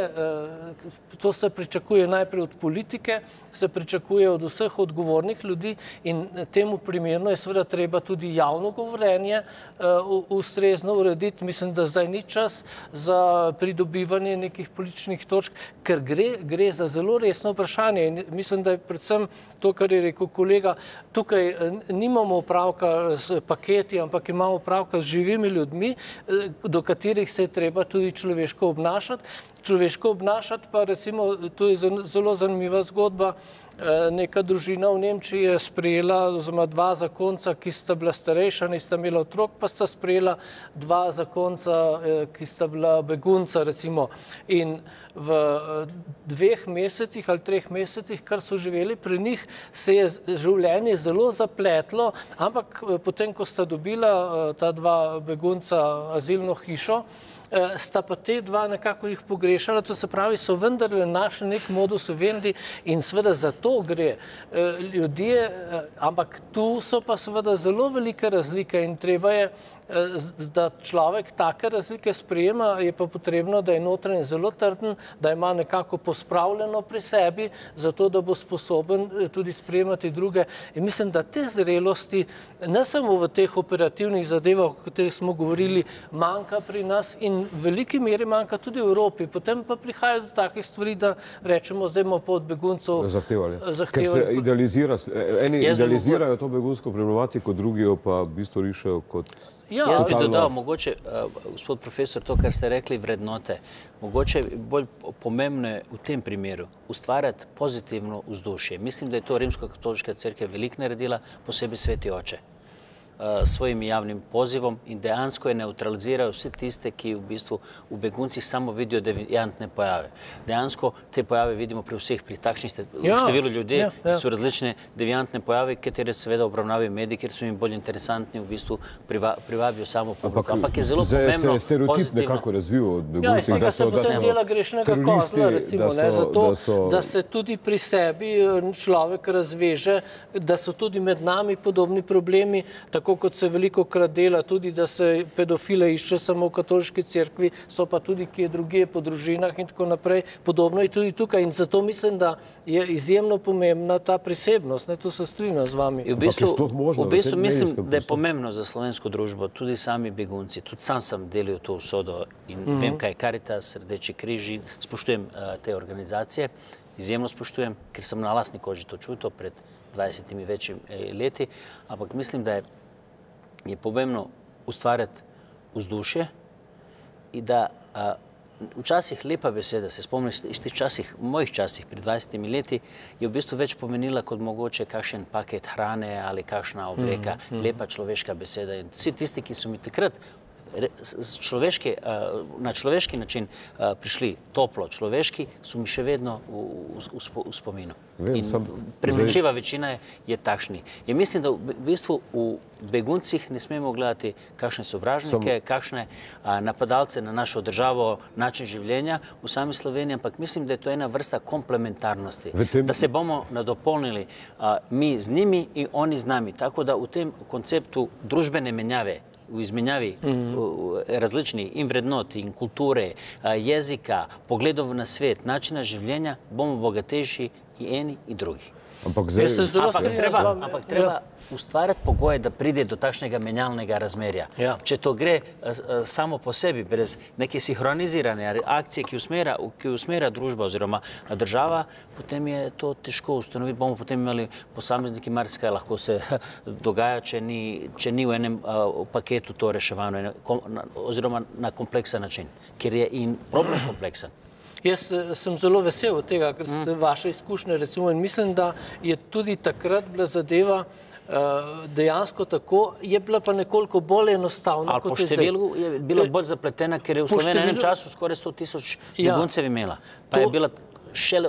[SPEAKER 3] to se pričakuje najprej od politike, se pričakuje od vseh odgovornih ljudi in temu primerno je seveda treba tudi javno govorjenje ustrezno urediti. Mislim, da zdaj ni čas za pridobivanje nekih političnih točk, ker gre za zelo resno vprašanje. In mislim, da je predvsem to, kar je rekel kolega, tukaj nimamo opravka s paketi, ampak imamo opravka z živimi ljudmi, do katerih se je treba tudi človeško obnašati. Človeško obnašati pa recimo, to je zelo zanimiva zgodba, neka družina v Nemčiji je sprejela oziroma dva zakonca, ki sta bila starejša, nista imela otrok, pa sta sprejela dva zakonca, ki sta bila begunca recimo. In v 2 mesecih ali 3 mesecih, kar so živeli pri njih, se je življenje zelo zapletlo, ampak potem, ko sta dobila ta dva begunca azilno hišo, sta pa te dva nekako jih pogrešala, to se pravi, so vendarle našli nek modus vivendi in seveda za to gre. Ljudje, ampak tu so pa seveda zelo velike razlike in treba je, da človek take razlike sprejema, je pa potrebno, da je notranji zelo trden, da ima nekako pospravljeno pri sebi, zato da bo sposoben tudi sprejemati druge. In mislim, da te zrelosti, ne samo v teh operativnih zadevah, o katerih smo govorili, manjka pri nas in in v veliki meri manjka tudi v Evropi. Potem pa prihaja do takih stvari, da rečemo, zdaj bomo pa od beguncev
[SPEAKER 1] zahtevali. Ker se eni idealizirajo to begunsko problematiko, drugi jo pa v bistvu rišejo kot...
[SPEAKER 2] Jaz bi dodal, mogoče, gospod profesor, to, kar ste rekli, vrednote, mogoče bolj pomembno je v tem primeru ustvarjati pozitivno vzdušje. Mislim, da je to Rimsko-katoliška cerkev veliko naredila, posebej Sveti oče, svojim javnim pozivom in dejansko je neutralizirajo vse tiste, ki v bistvu v beguncih samo vidijo deviantne pojave. Dejansko te pojave vidimo pri vseh, pri takšnih številu ljudi, so različne deviantne pojave, katere seveda obravnavajo mediji, ker so jim bolj interesantni, v bistvu privabijo samo publiko. Ampak je zelo pomembno...
[SPEAKER 1] Zdaj se stereotip nekako razvil od beguncih.
[SPEAKER 3] Ja, iz tega se potem dela grešnega kozla, recimo, zato, da se tudi pri sebi človek razveže, da so tudi med nami podobni problemi, tako kot se veliko krat dela tudi, da se pedofile išče samo v katoliški cerkvi, so pa tudi kje druge po družinah in tako naprej. Podobno je tudi tukaj in zato mislim, da je izjemno pomembna ta prisebnost. To se strinjam z vami.
[SPEAKER 2] V bistvu mislim, da je pomembno za slovensko družbo, tudi sami begunci. Tudi sam sem delil to usodo in vem, kaj je Karitas, Rdeči križ in spoštujem te organizacije. Izjemno spoštujem, ker sem na lastni koži to čutil pred 20 večjimi leti, ampak mislim, da je pomembno ustvarjati vzdušje in da včasih lepa beseda, se spomnim iz tih časih, mojih časih, pred 20 leti, je v bistvu več pomenila kot mogoče kakšen paket hrane ali kakšna obleka, lepa človeška beseda. In vsi tisti, ki so mi takrat na človeški način prišli toplo človeški, so mi še vedno v spominu. In prepričljiva večina je takšni. In mislim, da v bistvu v beguncih ne smemo gledati kakšne sovražnike, kakšne napadalce na našo državo, način življenja v sami Sloveniji, ampak mislim, da je to ena vrsta komplementarnosti. Da se bomo nadopolnili mi z njimi in oni z nami. Tako da v tem konceptu družbene menjave, v izmenjavi različnih in vrednot in kulture, jezika, pogledov na svet, načina življenja, bomo bogatejši i eni i drugi.
[SPEAKER 1] Ampak
[SPEAKER 2] treba ustvarjati pogoje, da pride do takšnega menjalnega razmerja. Če to gre samo po sebi, brez neke sinhronizirane akcije, ki usmera družba oziroma država, potem je to težko ustanoviti. Bomo potem imeli posamezniki, marsikaj lahko se dogaja, če ni v enem paketu to reševano, oziroma na kompleksen način, ker je in problem kompleksen.
[SPEAKER 3] Jaz sem zelo vesel od tega, ker ste vaše izkušnje, recimo, in mislim, da je tudi takrat bila zadeva dejansko tako, je bila pa nekoliko bolj enostavna kot je zdaj.
[SPEAKER 2] Ali po številu je bila bolj zapletena, ker je v Sloveniji v enem času skoraj 100 000 beguncev imela. Pa je bila šele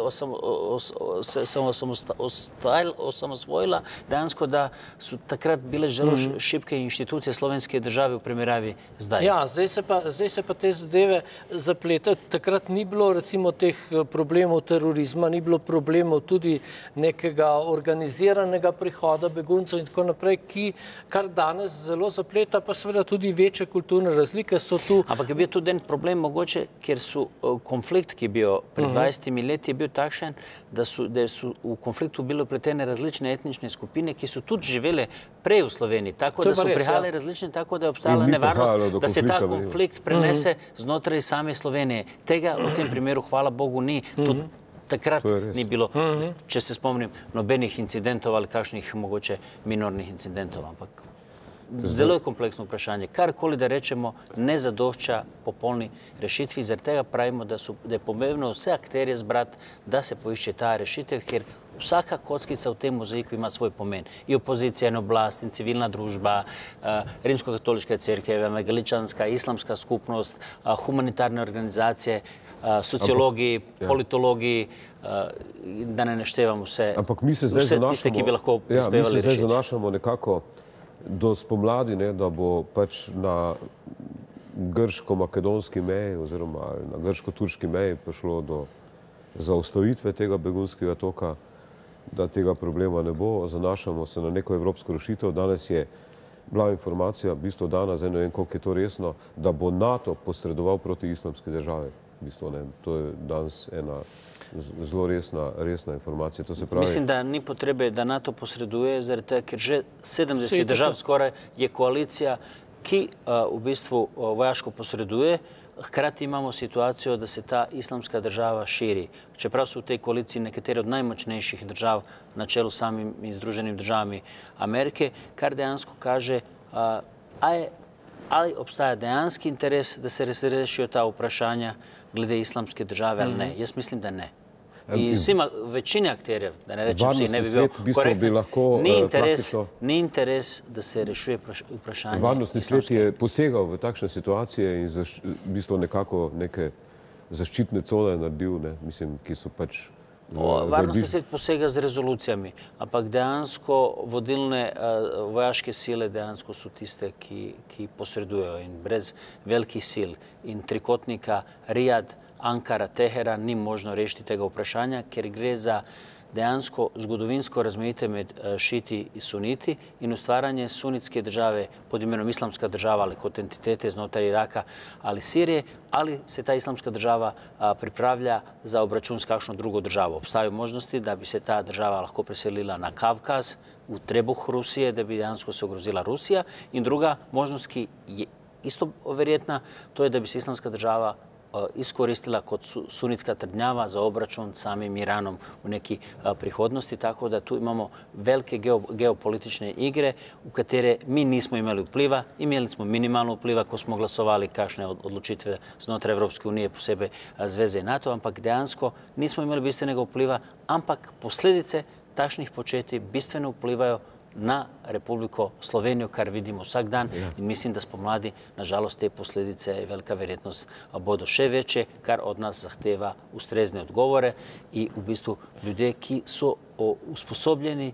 [SPEAKER 2] osamosvojila, dejansko, da so takrat bile zelo šibke inštitucije slovenske države v primerjavi zdaj.
[SPEAKER 3] Ja, zdaj se pa te zadeve zapletajo. Takrat ni bilo recimo teh problemov terorizma, ni bilo problemov tudi nekega organiziranega prihoda beguncev in tako naprej, kar danes zelo zapleta, pa seveda tudi večje kulturne razlike so tu.
[SPEAKER 2] Ampak je bil tudi en problem mogoče, ker so konflikt, ki je bil pred 20 leti, je bil takšen, da so v konfliktu bile vpletene različne etnične skupine, ki so tudi živele prej v Sloveniji. Tako da so prihajale različne, tako da je obstajala nevarnost, da se ta konflikt prenese znotraj same Slovenije. Tega v tem primeru, hvala Bogu, ni. Takrat ni bilo, če se spomnim, nobenih incidentov ali kakšnih mogoče minornih incidentov, ampak zelo je kompleksno vprašanje. Karkoli da rečemo, ne zadošča popolni rešitvi. Zaradi tega pravimo, da je pomembno vse akterje zbrati, da se poišče ta rešitev, ker vsaka kockica v tem mozaiku ima svoj pomen. I opozicija, in oblast, in civilna družba, Rimsko-katoliška cerkev, evangeličanska, islamska skupnost, humanitarne organizacije, sociologi, politologi, da ne naštevam vse tiste, ki bi lahko prispevali rešitev.
[SPEAKER 1] Mi se zdaj zanašamo nekako do spomladi, da bo pač na grško-makedonski meji oziroma na grško-turški meji prišlo do zaustavitve tega begunskega toka, da tega problema ne bo. Zanašamo se na neko evropsko rešitev. Danes je bila informacija, v bistvu dana, zdaj ne vem, koliko je to resno, da bo NATO posredoval proti islamski državi. V bistvu ne, to je danes ena zelo resna informacija.
[SPEAKER 2] Mislim, da ni potrebe, da NATO posreduje, zaradi tega, ker že 70 držav skoraj je koalicija ki v bistvu vojaško posreduje. Hkrati imamo situacijo, da se ta islamska država širi. Čeprav so v tej koaliciji nekatere od najmočnejših držav na čelu s samimi Združenimi državami Amerike, kar dejansko kaže, ali obstaja dejanski interes, da se rešijo ta vprašanja glede islamske države ali ne. Jaz mislim, da ne. In večini akterjev, da ne rečem vsi, ne bi bil korekten, ni interes, da se rešuje vprašanje.
[SPEAKER 1] Varnostni svet je posegal v takšne situacije in v bistvu nekako neke zaščitne cone naredil, mislim, ki so pač...
[SPEAKER 2] Varnostni svet posega z rezolucijami, ampak dejansko vodilne vojaške sile dejansko so tiste, ki posredujejo in brez velikih sil in trikotnika Rijad, Ankara, Teheran ni možno rešiti tega vprašanja, ker gre za dejansko zgodovinsko razmejitev med šiti in suniti in ustvarjanje sunitske države pod imenom islamska država ali kot entitete znotraj Iraka ali Sirije, ali se ta islamska država pripravlja za obračun s kakšno drugo državo. Obstajajo možnosti, da bi se ta država lahko preselila na Kavkaz, v trebuh Rusije, da bi dejansko se ogrozila Rusija, in druga možnost, ki je isto verjetna, to je, da bi se islamska država iskoristila kot sunitska trdnjava za obračun s samim Iranom v neki prihodnosti, tako da tu imamo velike geopolitične igre, v katere mi nismo imeli vpliva, imeli smo minimalno vpliva, ko smo glasovali kakšne odločitve znotraj Evropske unije, posebej Zveze NATO, ampak dejansko nismo imeli bistvenega vpliva, ampak posledice takšnih početij bistveno vplivajo na Republiko Slovenijo, kar vidimo vsak dan in mislim, da spomladi, nažalost, te posledice, velika verjetnost, bodo še večje, kar od nas zahteva ustrezne odgovore in v bistvu ljudje, ki so usposobljeni,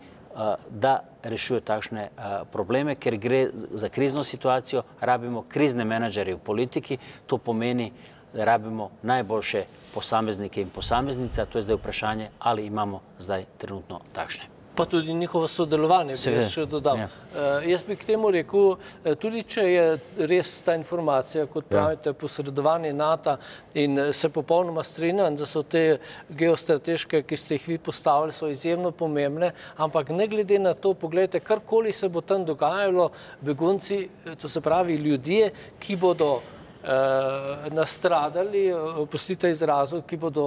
[SPEAKER 2] da rešujejo takšne probleme, ker gre za krizno situacijo, rabimo krizne menedžerje v politiki, to pomeni, da rabimo najboljše posameznike in posameznice, to je zdaj vprašanje, ali imamo zdaj trenutno takšne.
[SPEAKER 3] Pa tudi njihovo sodelovanje, bi jaz še dodal. Jaz bi k temu rekel, tudi če je res ta informacija, kot pravite, posredovanje NATO in se popolnoma strinjam, da so te geostrateške, ki ste jih vi postavili, so izjemno pomembne, ampak ne glede na to, pogledajte, karkoli se bo tam dogajalo, begunci, to se pravi ljudje, ki bodo nastradali, oprostite izrazu, ki bodo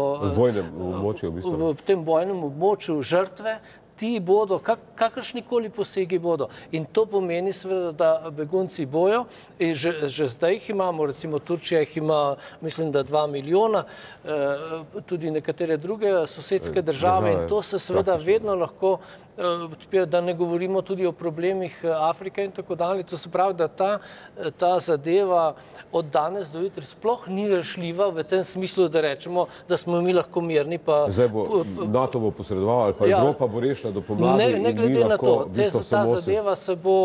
[SPEAKER 3] v tem bojnem območju žrtve, ti bodo, kakršnikoli posegi bodo. In to pomeni seveda, da begunci bojo. Že zdaj jih imamo, recimo Turčija jih ima, mislim, da 2 milijona, tudi nekatere druge sosedske države in to se seveda vedno lahko odpira, da ne govorimo tudi o problemih Afrike in tako dalje. To se pravi, da ta zadeva od danes do jutri sploh ni rešljiva v tem smislu, da rečemo, da smo mi lahko mirni.
[SPEAKER 1] Zdaj bo NATO bo posredoval ali pa Evropa bo rešila do pomladi in mi lahko...
[SPEAKER 3] Ne glede na to, ta zadeva se bo,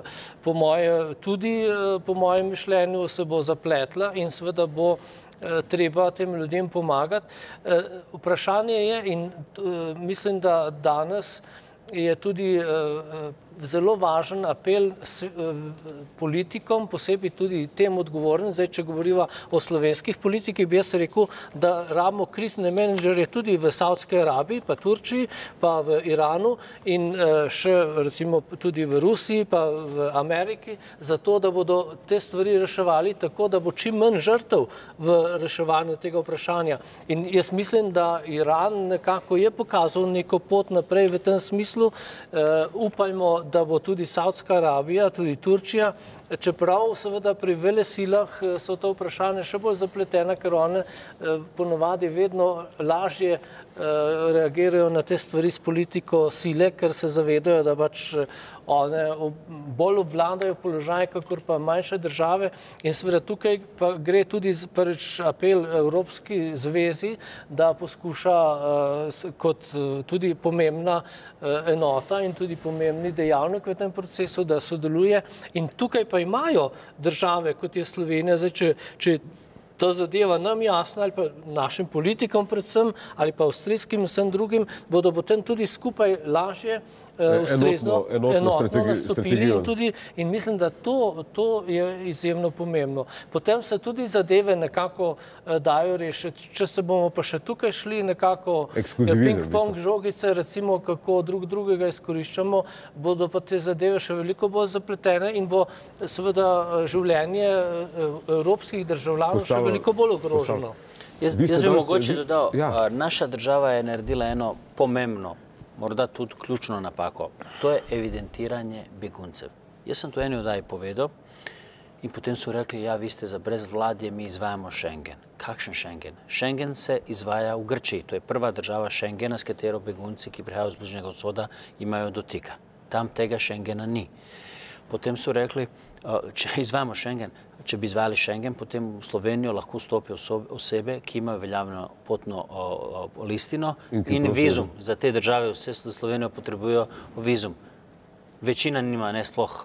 [SPEAKER 3] tudi po mojem mišljenju, se bo zapletla in seveda bo treba tem ljudem pomagati. Vprašanje je, in mislim, da danes je tudi zelo važen apel politikom, posebej tudi tem odgovornim. Zdaj, če govoriva o slovenskih politikih, bi jaz rekel, da rabimo krizne menedžerje tudi v Saudski Arabiji, pa Turčiji, pa v Iranu in še recimo tudi v Rusiji, pa v Ameriki, zato, da bodo te stvari reševali tako, da bo čim manj žrtev v reševanju tega vprašanja. In jaz mislim, da Iran nekako je pokazal neko pot naprej v tem smislu. Upajmo, da bo tudi Saudska Arabija, tudi Turčija, čeprav seveda pri velesilah so to vprašanje še bolj zapletena, ker one ponovadi vedno lažje reagirajo na te stvari s politiko sile, ker se zavedajo, da pač one bolj obvladajo položaj, kakor pa manjše države. In seveda tukaj pa gre tudi prvič apel Evropski zvezi, da poskuša kot tudi pomembna enota in tudi pomembni dejavnik v tem procesu, da sodeluje. In tukaj pa imajo države, kot je Slovenija, zdaj, če ta zadeva nam jasna, ali pa našim politikom predvsem, ali pa avstrijskim vsem drugim, bodo potem tudi skupaj lažje ustrezno nastopili in mislim, da to je izjemno pomembno. Potem se tudi zadeve nekako dajo rešiti. Če se bomo pa še tukaj šli nekako ping-pong žogice, recimo kako drugega izkoriščamo, bodo pa te zadeve še veliko bolj zapletene in bo seveda življenje evropskih državljanov še veliko bolj ogroženo.
[SPEAKER 2] Jaz bi mogoče dodal, naša država je naredila eno pomembno, morda tudi ključno napako. To je evidentiranje beguncev. Jaz sem to eni oddaji povedal in potem so rekli, ja, vi ste za brezvladje, mi izvajamo Schengen. Kakšen Schengen? Schengen se izvaja v Grčiji. To je prva država Schengena, s katero begunci, ki prihajajo z Bližnjega vzhoda, imajo dotika. Tam tega Schengena ni. Potem so rekli, če izvajamo Schengen, če bi izvajali Schengen, potem v Slovenijo lahko vstopijo osebe, ki imajo veljavno potno listino in vizum. Za te države vse za Slovenijo potrebujejo vizum. Večina nima ne sploh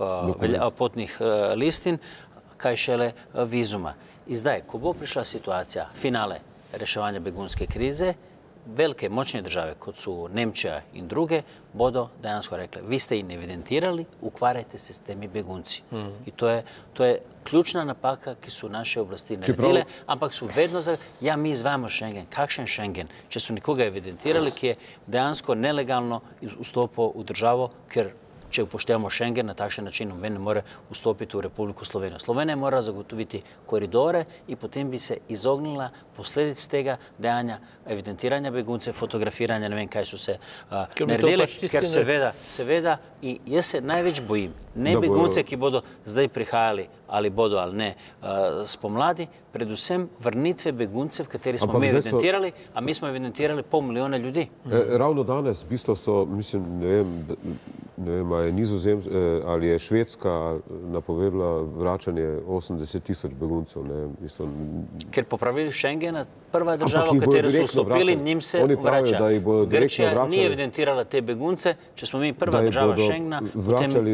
[SPEAKER 2] potnih listin, kaj šele vizuma. In zdaj, ko bo prišla situacija, finale reševanja begunske krize, velike, močne države, kot so Nemčija in druge, bodo dejansko rekli, vi ste jih evidentirali, ukvarjajte se s temi begunci. In to je ključna napaka, ki so naše oblasti naredile, ampak so vedno za, ja, mi izvajamo Schengen. Kakšen Schengen? Če so nekoga evidentirali, ki je dejansko nelegalno vstopil v državo, ker če upoštevamo Schengen na takšen način, noben ne more vstopiti v Republiko Slovenijo. Slovenija mora zagotoviti koridore in potem bi se izognila posledic tega dejanja evidentiranja beguncev, fotografiranja, ne vem, kaj so se naredili, ker seveda, in jaz se največ bojim, ne begunce, ki bodo zdaj prihajali, ali bodo ali ne spomladi, predvsem vrnitve beguncev, kateri smo mi evidentirali, a mi smo evidentirali 500 000 ljudi.
[SPEAKER 1] Ravno danes, v bistvu so, mislim, ne vem, ali je Švedska napovedala vračanje 80 000 beguncev.
[SPEAKER 2] Ker po pravilih Schengena, prva država, v katero so vstopili, njim se vrača. Grčija ni evidentirala te begunce, če smo mi prva država Schengena,
[SPEAKER 1] vračali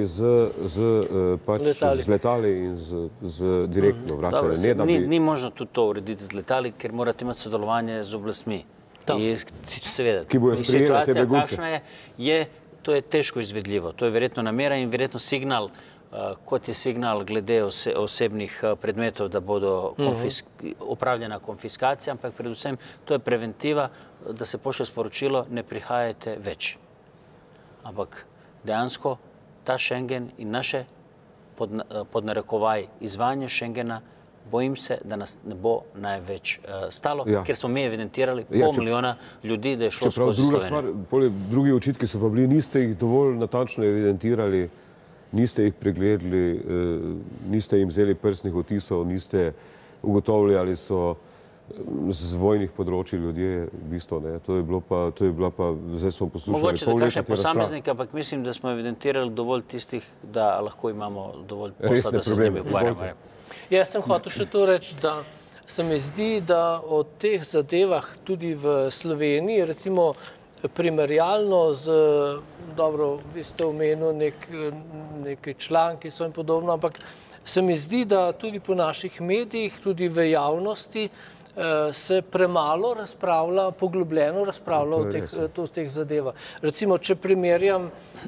[SPEAKER 1] z letali in z direktno vračanje.
[SPEAKER 2] Ni možno tudi to urediti z letali, ker morate imeti sodelovanje z oblastmi. Seveda, situacija kakšna je, to je težko izvedljivo. To je verjetno namera in verjetno signal, kot je signal glede osebnih predmetov, da bodo opravljena konfiskacija, ampak predvsem to je preventiva, da se pošlje sporočilo, ne prihajajte več. Ampak dejansko ta Schengen in naše pod narekovaj izvajanje Schengena, bojim se, da nas ne bo največ stalo, ker smo mi evidentirali 500 000 ljudi, da je šlo skozi Slovenijo.
[SPEAKER 1] Drugi očitki so pa bili, niste jih dovolj natančno evidentirali, niste jih pregledali, niste jim vzeli prstnih odtisov, niste ugotovili, ali so z vojnih področij ljudje, v bistvu ne. To je bila pa, zdaj smo poslušali
[SPEAKER 2] mogoče za kakšne posameznike, ampak mislim, da smo evidentirali dovolj tistih, da lahko imamo dovolj posla, da se z njimi ukvarjamo.
[SPEAKER 3] Jaz sem hotel še to reči, da se mi zdi, da o teh zadevah tudi v Sloveniji, recimo primerjalno z, dobro, vi ste omenili neki članki so in podobno, ampak se mi zdi, da tudi po naših medijih, tudi v javnosti se premalo razpravlja, poglobljeno razpravlja o teh zadevah. Recimo, če primerjam,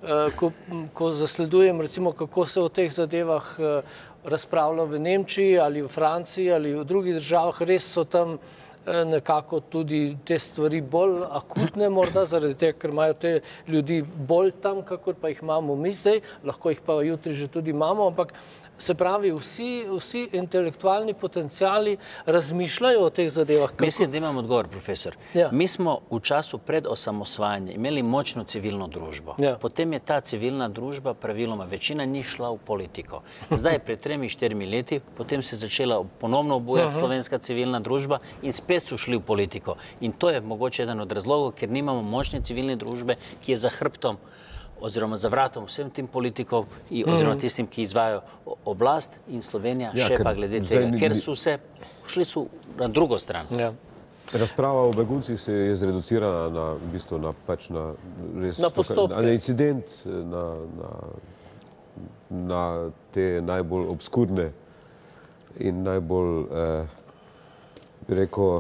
[SPEAKER 3] ko zasledujem, recimo, kako se o teh zadevah razpravlja v Nemčiji ali v Franciji ali v drugih državah, res so tam nekako tudi te stvari bolj akutne morda, zaradi tega, ker imajo te ljudi bolj tam, kakor pa jih imamo mi zdaj, lahko jih pa jutri že tudi imamo, ampak se pravi, vsi intelektualni potenciali razmišljajo o teh zadevah.
[SPEAKER 2] Mislim, da imam odgovor, profesor. Mi smo v času pred osamosvajanjem imeli močno civilno družbo. Potem je ta civilna družba praviloma večina njih šla v politiko. Zdaj, pred 3-4 leti, potem se je začela ponovno obujati slovenska civilna družba in spet so šli v politiko. In to je mogoče eden od razlogov, ker nimamo močne civilne družbe, ki je za hrbtom oziroma za vratom vsem tim politikov oziroma tistim, ki izvajajo oblast in Slovenija še pa glede tega, ker so se šli na drugo stran.
[SPEAKER 1] Razprava o beguncih se je zreducirala na postopke, na incident, na te najbolj obskurne in najbolj bi rekel,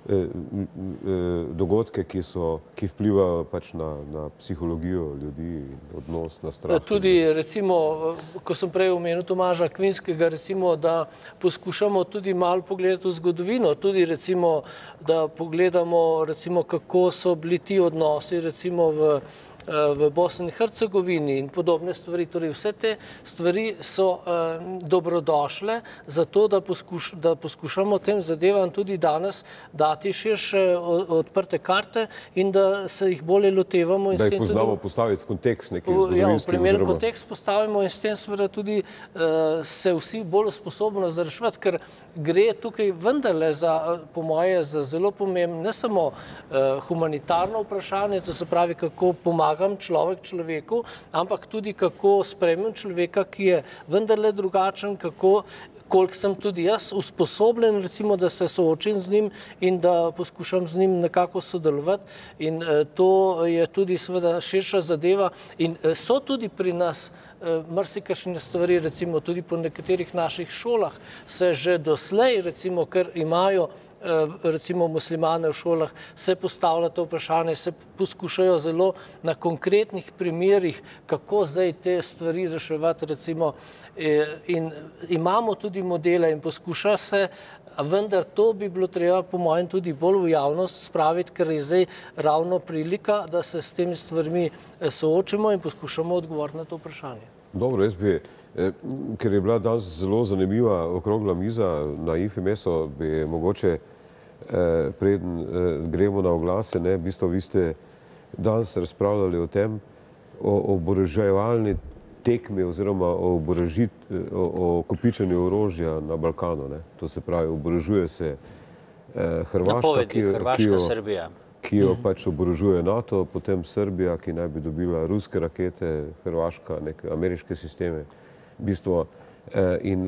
[SPEAKER 1] dogodke, ki vplivajo pač na psihologijo ljudi in odnos na strah.
[SPEAKER 3] Tudi recimo, ko sem prej omenil Tomaža Akvinskega, recimo, da poskušamo tudi malo pogledati v zgodovino, tudi recimo, da pogledamo recimo, kako so bili ti odnosi recimo v Bosni in Hercegovini in podobne stvari. Torej, vse te stvari so dobrodošle zato, da poskušamo tem zadevam tudi danes dati širše odprte karte in da se jih bolje lotevamo.
[SPEAKER 1] Da jih poznamo postaviti v kontekst neki zgodovinski.
[SPEAKER 3] Ja, v primer kontekst postavimo in s tem seveda tudi se vsi bolj sposobno zareševati, ker gre tukaj vendarle za, po moje, za zelo pomembno, ne samo humanitarno vprašanje, to se pravi, kako pomagam človek človeku, ampak tudi kako sprejmem človeka, ki je vendarle drugačen, koliko sem tudi jaz usposobljen, recimo, da se soočim z njim in da poskušam z njim nekako sodelovati. In to je tudi seveda širša zadeva in so tudi pri nas marsikakšne stvari, recimo tudi po nekaterih naših šolah se že doslej, recimo, ker imajo recimo muslimane v šolah, se postavlja to vprašanje, se poskušajo zelo na konkretnih primerih, kako zdaj te stvari reševati, recimo, in imamo tudi modele in poskuša se, vendar to bi bilo treba, po mojem, tudi bolj v javnost spraviti, ker je zdaj ravno prilika, da se s temi stvarmi soočimo in poskušamo odgovoriti na to vprašanje.
[SPEAKER 1] Dobro, jaz bi, ker je bila danes zelo zanimiva okrogla miza na IFEMES-u, bi mogoče preden gremo na oglase, v bistvu vi ste danes razpravljali o tem, o oboroževalni tekmi oziroma o kopičenju orožja na Balkanu. To se pravi, oborožuje se Hrvaška, ki jo pač oborožuje NATO, potem Srbija, ki naj bi dobila ruske rakete, Hrvaška, neke ameriške sisteme. V bistvu, in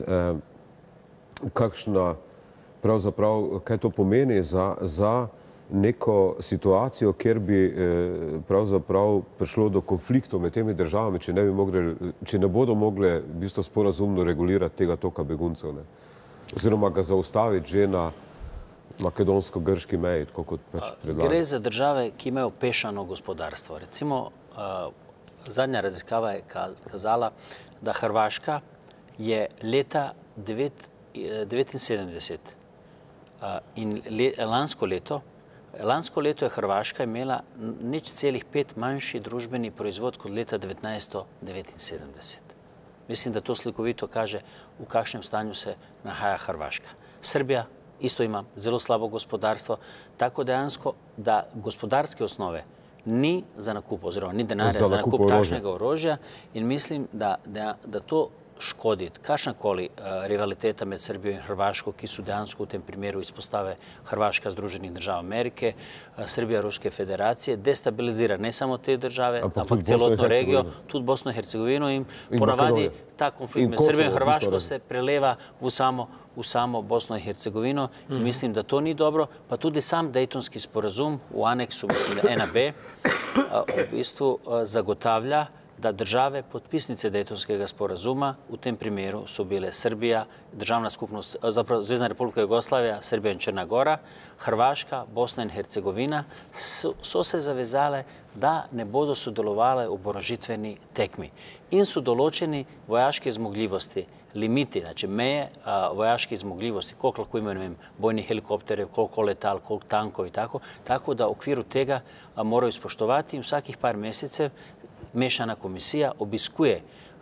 [SPEAKER 1] kakšna pravzaprav, kaj to pomeni za neko situacijo, kjer bi pravzaprav prišlo do konfliktov med temi državami, če ne bodo mogle v bistvu sporazumno regulirati tega toka beguncev, oziroma ga zaustaviti že na makedonsko-grški meji, tako kot pač predlagajo.
[SPEAKER 2] Gre za države, ki imajo pešano gospodarstvo. Recimo, zadnja raziskava je kazala, da Hrvaška je leta 1979 in lansko leto je Hrvaška imela 0,5 manjši družbeni proizvod kot leta 1979. Mislim, da to slikovito kaže, v kakšnem stanju se nahaja Hrvaška. Srbija isto ima zelo slabo gospodarstvo, tako dejansko, da gospodarske osnove ni za nakup, oziroma ni denarja za nakup takšnega orožja in mislim, da to škodi kakšnakoli rivaliteta med Srbijo in Hrvaško, ki so dejansko v tem primeru izpostave Hrvaška Združenih držav Amerike, Srbija Ruske federacije, destabilizira ne samo te države, ampak celotno regijo, tudi Bosno in Hercegovino in ponavadi ta konflikt med Srbijo in Hrvaško se preleva v samo Bosno in Hercegovino in mislim, da to ni dobro, pa tudi sam Dejtonski sporazum v aneksu, mislim, da 1b, v bistvu zagotavlja, da države podpisnice Dejtonskega sporazuma, v tem primeru so bile Srbija, državna skupnost, zapravo Zvezna republika Jugoslavija, Srbija in Črna Gora, Hrvaška, Bosna in Hercegovina, so se zavezale, da ne bodo sodelovale v oborožitveni tekmi. In so določeni vojaške zmogljivosti, limiti, znači meje vojaških zmogljivosti, koliko lahko imajo bojnih helikopterjev, koliko letal, koliko tankov in tako da v okviru tega morajo spoštovati in vsakih par mesecev mešana komisija obiskuje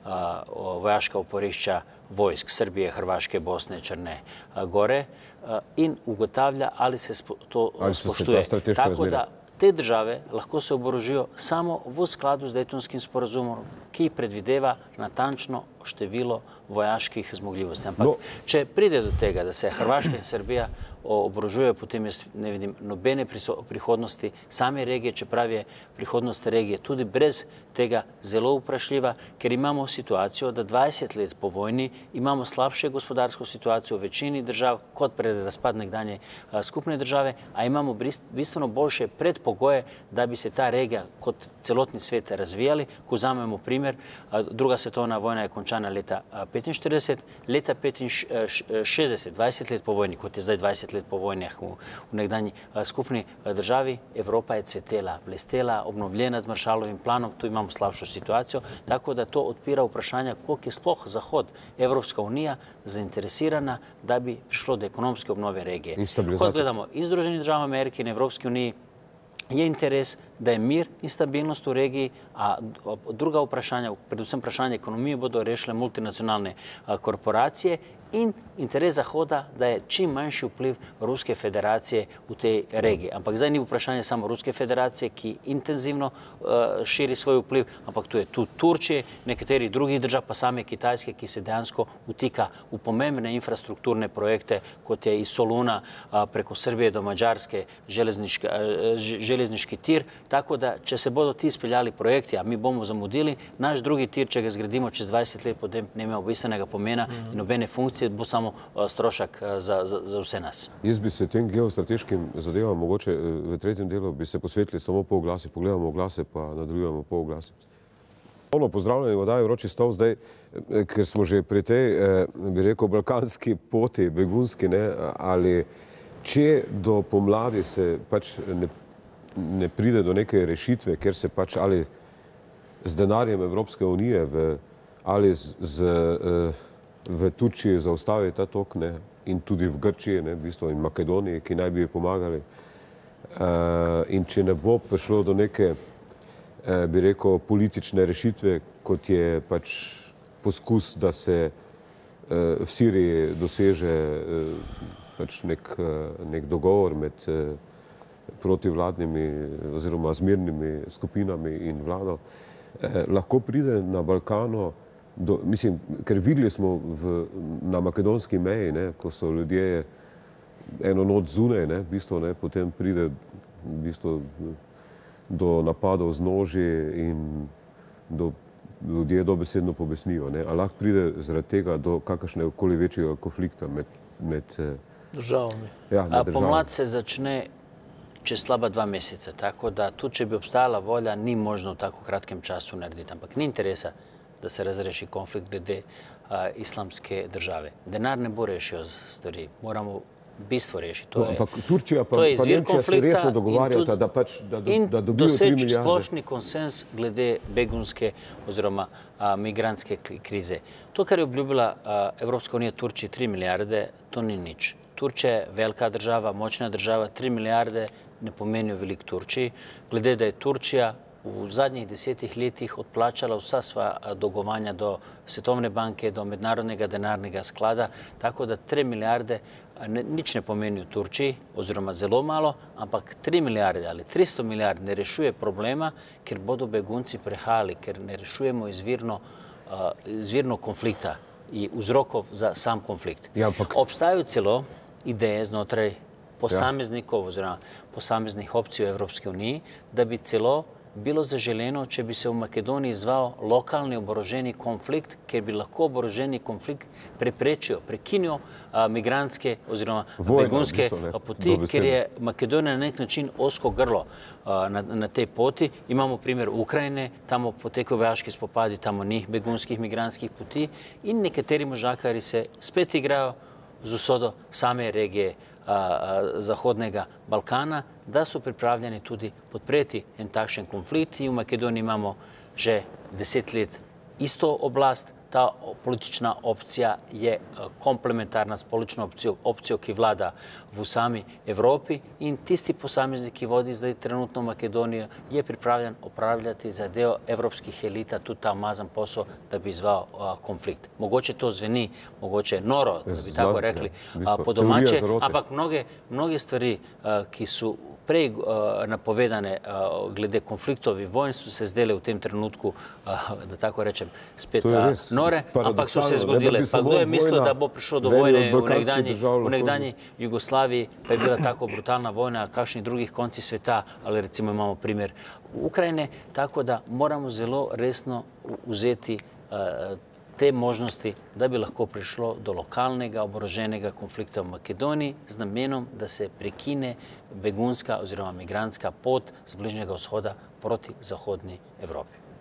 [SPEAKER 2] vojaška oporišča vojsk Srbije, Hrvaške, Bosne, Črne Gore in ugotavlja, ali se to spoštuje. Tako da te države lahko se oborožijo samo v skladu z Dejtonskim sporazumom, ki predvideva natančno število vojaških zmogljivosti. Ampak, če pride do tega, da se Hrvaška in Srbija oborožujejo, potem jaz ne vidim nobene prihodnosti same regije, čeprav je prihodnost regije tudi brez tega zelo vprašljiva, ker imamo situacijo, da 20 let po vojni imamo slabše gospodarsko situacijo v večini držav, kot pred razpad nekdanje skupne države, a imamo bistveno boljše predpogoje, da bi se ta regija kot celotni svet razvijali. Ko vzamemo primer, druga svetovna vojna je končana leta 1945, leta 65, 20 let po vojni, kot je zdaj 20 let po vojnah v nekdanji skupni državi, Evropa je cvetela, blestela, obnovljena z Marshallovim planom, tu imamo slabšo situacijo, tako da to odpira vprašanja, koliko je sploh Zahod, Evropska unija zainteresirana, da bi prišlo do ekonomske obnove regije. Kot gledamo in Združenih držav Amerike in Evropske unije, je interes, da je mir in stabilnost v regiji, a druga vprašanja, predvsem vprašanje ekonomije, bodo rešile multinacionalne korporacije in interes Zahoda, da je čim manjši vpliv Ruske federacije v tej regiji. Ampak zdaj ni vprašanje samo Ruske federacije, ki intenzivno širi svoj vpliv, ampak tu je tu Turčije, nekaterih drugih držav, pa same Kitajske, ki se dejansko vtika v pomembne infrastrukturne projekte, kot je iz Soluna preko Srbije do Mađarske železniški tir. Tako da, če se bodo ti izpeljali projekti, a mi bomo zamudili, naš drugi tir, če ga zgradimo čez 20 let, potem ne ima bistvenega pomena in nobene funkcije, bo samo strošek za vse nas.
[SPEAKER 1] Jaz bi se tem geostrateškim zadevam, mogoče v tretjem delu, bi se posvetili samo po oglasi. Pogledamo oglase, pa nadaljujemo po oglasi. Pozdravljeni v oddaji Vroči stol zdaj, ker smo že pri tej, bi rekel, balkanski poti, begunski, ali če do pomladi se pač ne pride do neke rešitve, ker se pač ali z denarjem Evropske unije ali v Turčiji zaustavi ta tok, in tudi v Grčiji, v bistvu in Makedoniji, ki naj bi pomagali. In če ne bo prišlo do neke, bi rekel, politične rešitve, kot je pač poskus, da se v Siriji doseže pač nek dogovor med protivladnimi oziroma zmirnimi skupinami in vlado, lahko pride na Balkanu mislim, ker videli smo na makedonski meji, ko so ljudje eno noč zunaj, v bistvu, potem pride v bistvu do napadov z noži in ljudje dobesedno pobesnijo. A lahko pride zaradi tega do kakršnekoli večjega konflikta med
[SPEAKER 3] državami.
[SPEAKER 2] Pomlad se začne čez slaba 2 meseca, tako da tudi, če bi obstajala volja, ni možno v tako kratkem času narediti, ampak ni interesa, da se razreši konflikt glede islamske države. Denar ne bo rešil stvari, moramo bistvo rešiti.
[SPEAKER 1] Ampak Turčija pa Nemčija se resno dogovarjata, da dobijo 3 milijarde.
[SPEAKER 2] In doseči splošni konsens glede begunske oziroma migrantske krize. To, kar je obljubila Evropska unija Turčiji 3 milijarde, to ni nič. Turčija je velika država, močna država, 3 milijarde ne pomenijo veliko Turčiji. Glede, da je Turčija v zadnjih 10 letih odplačala vsa svoja dolgovanja do Svetovne banke, do Mednarodnega denarnega sklada, tako da 3 milijarde nič ne pomeni v Turčiji, oziroma zelo malo, ampak 3 milijarde ali 300 milijard ne rešuje problema, ker bodo begunci prehajali, ker ne rešujemo izvirno konflikta in vzrokov za sam konflikt. Obstajajo celo ideje znotraj posameznikov oziroma posameznih opcij v Evropski uniji, da bi celo bilo zaželeno, če bi se v Makedoniji izval lokalni oboroženi konflikt, ker bi lahko oboroženi konflikt preprečil, prekinil migrantske oziroma begunske poti, ker je Makedonija na nek način ozko grlo na tej poti. Imamo primer Ukrajine, tamo potekajo vojaški spopadi, tamo ni begunskih migrantskih poti in nekateri možakarji se spet igrajo z usodo same regije Zahodnega Balkana, da so pripravljeni tudi podpreti en takšen konflikt. In v Makedoniji imamo že 10 let isto oblast. Ta politična opcija je komplementarna s politično opcijo, ki vlada v sami Evropi in tisti posameznik, ki vodi zdaj trenutno Makedonijo, je pripravljen opravljati za del evropskih elita tudi ta umazan posel, da bi izval konflikt. Mogoče to zveni, mogoče noro, da bi tako rekli, po domače, ampak mnoge stvari, ki so prej napovedane glede konfliktov in vojn, so se zdele v tem trenutku, da tako rečem, spet nore, ampak so se zgodile. Pa kdo je mislil, da bo prišlo do vojne v nekdanji Jugoslaviji, pa je bila tako brutalna vojna ali kakšnih drugih konci sveta, ali recimo imamo primer Ukrajine, tako da moramo zelo resno vzeti te možnosti, da bi lahko prišlo do lokalnega oboroženega konflikta v Makedoniji z namenom, da se prekine begunska oziroma migrantska pot z Bližnjega vzhoda proti Zahodni Evropi.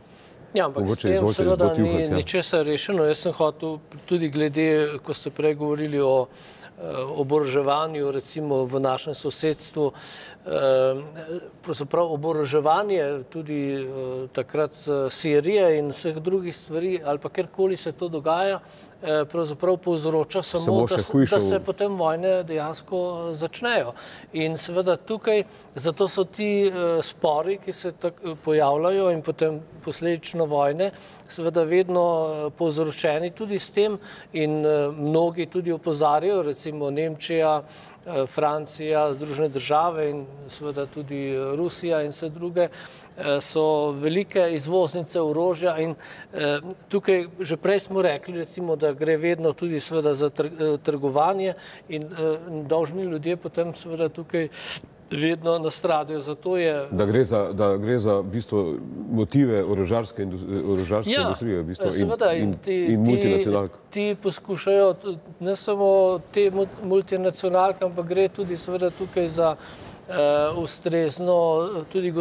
[SPEAKER 3] Ja, ampak s tem seveda ni ničesar rešeno. Jaz sem hotel tudi glede, ko ste prej govorili o oboroževanju, recimo v našem sosedstvu, pravzaprav oboroževanje tudi takrat Sirije in vseh drugih stvari, ali pa kjerkoli se to dogaja, pravzaprav povzroča samo da se potem vojne dejansko začnejo. In seveda tukaj, zato so ti spori, ki se pojavljajo in potem posledično vojne, seveda vedno povzročeni tudi s tem in mnogi tudi opozarjajo, recimo Nemčija, Francija, Združene države in seveda tudi Rusija in vse druge, so velike izvoznice orožja in tukaj že prej smo rekli, recimo, da gre vedno tudi seveda za trgovanje in dolžni ljudje potem seveda tukaj vedno nastradajo. Zato je...
[SPEAKER 1] Da gre za v bistvu motive orožarske industrije v bistvu in multinacionalk.
[SPEAKER 3] Ti poskušajo ne samo te multinacionalke, ampak gre tudi seveda tukaj za ustrezno tudi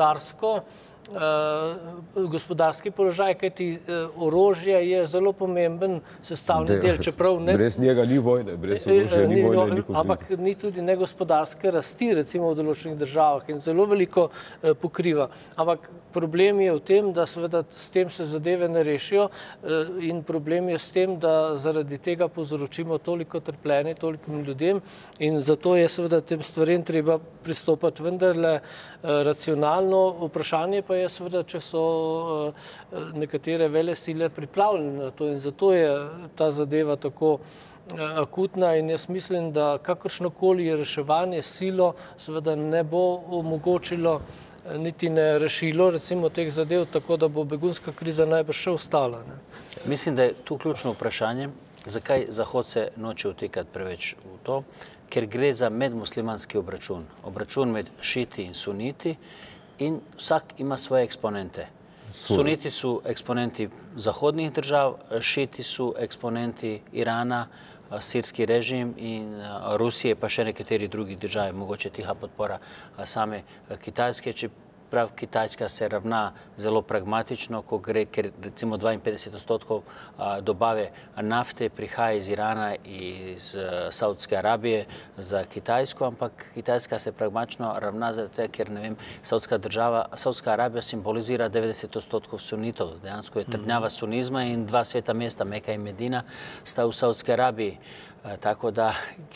[SPEAKER 3] gospodarski položaj, kajti orožje je zelo pomemben sestavni del, čeprav ne...
[SPEAKER 1] Brez njega ni vojne, brez orožja ni vojne, ni konflikta.
[SPEAKER 3] Ampak ni tudi negospodarske rasti, recimo v določenih državah in zelo veliko pokriva. Ampak problem je v tem, da seveda s tem se zadeve ne rešijo in problem je s tem, da zaradi tega povzročimo toliko trpljenja tolikim ljudem in zato je seveda tem stvarem treba pristopati vendarle racionalno. Vprašanje pa je seveda, če so nekatere velesile pripravljene na to in zato je ta zadeva tako akutna in jaz mislim, da kakršnokoli reševanje silo seveda ne bo omogočilo niti ne rešilo recimo teh zadev, tako da bo begunska kriza najbrž še ostala.
[SPEAKER 2] Mislim, da je tu ključno vprašanje, zakaj Zahod se noče vtikati preveč v to, ker gre za medmuslimanski obračun. Obračun med šiti in suniti in vsak ima svoje eksponente. Suniti su eksponenti zahodnih držav, šiti su eksponenti Irana, sirski režim in Rusije, pa še nekateri drugi države, mogoče tiha podpora same Kitajske, čeprav Kitajska se ravna zelo pragmatično, ko gre, ker recimo 52% dobave nafte prihaja iz Irana in iz Saudske Arabije za Kitajsko, ampak Kitajska se pragmatično ravna zaradi tega, ker, ne vem, Saudska Arabija simbolizira 90% sunitov. Dejansko je trdnjava sunizma in dva sveta mesta, Meka in Medina, sta v Saudske Arabiji. Tako da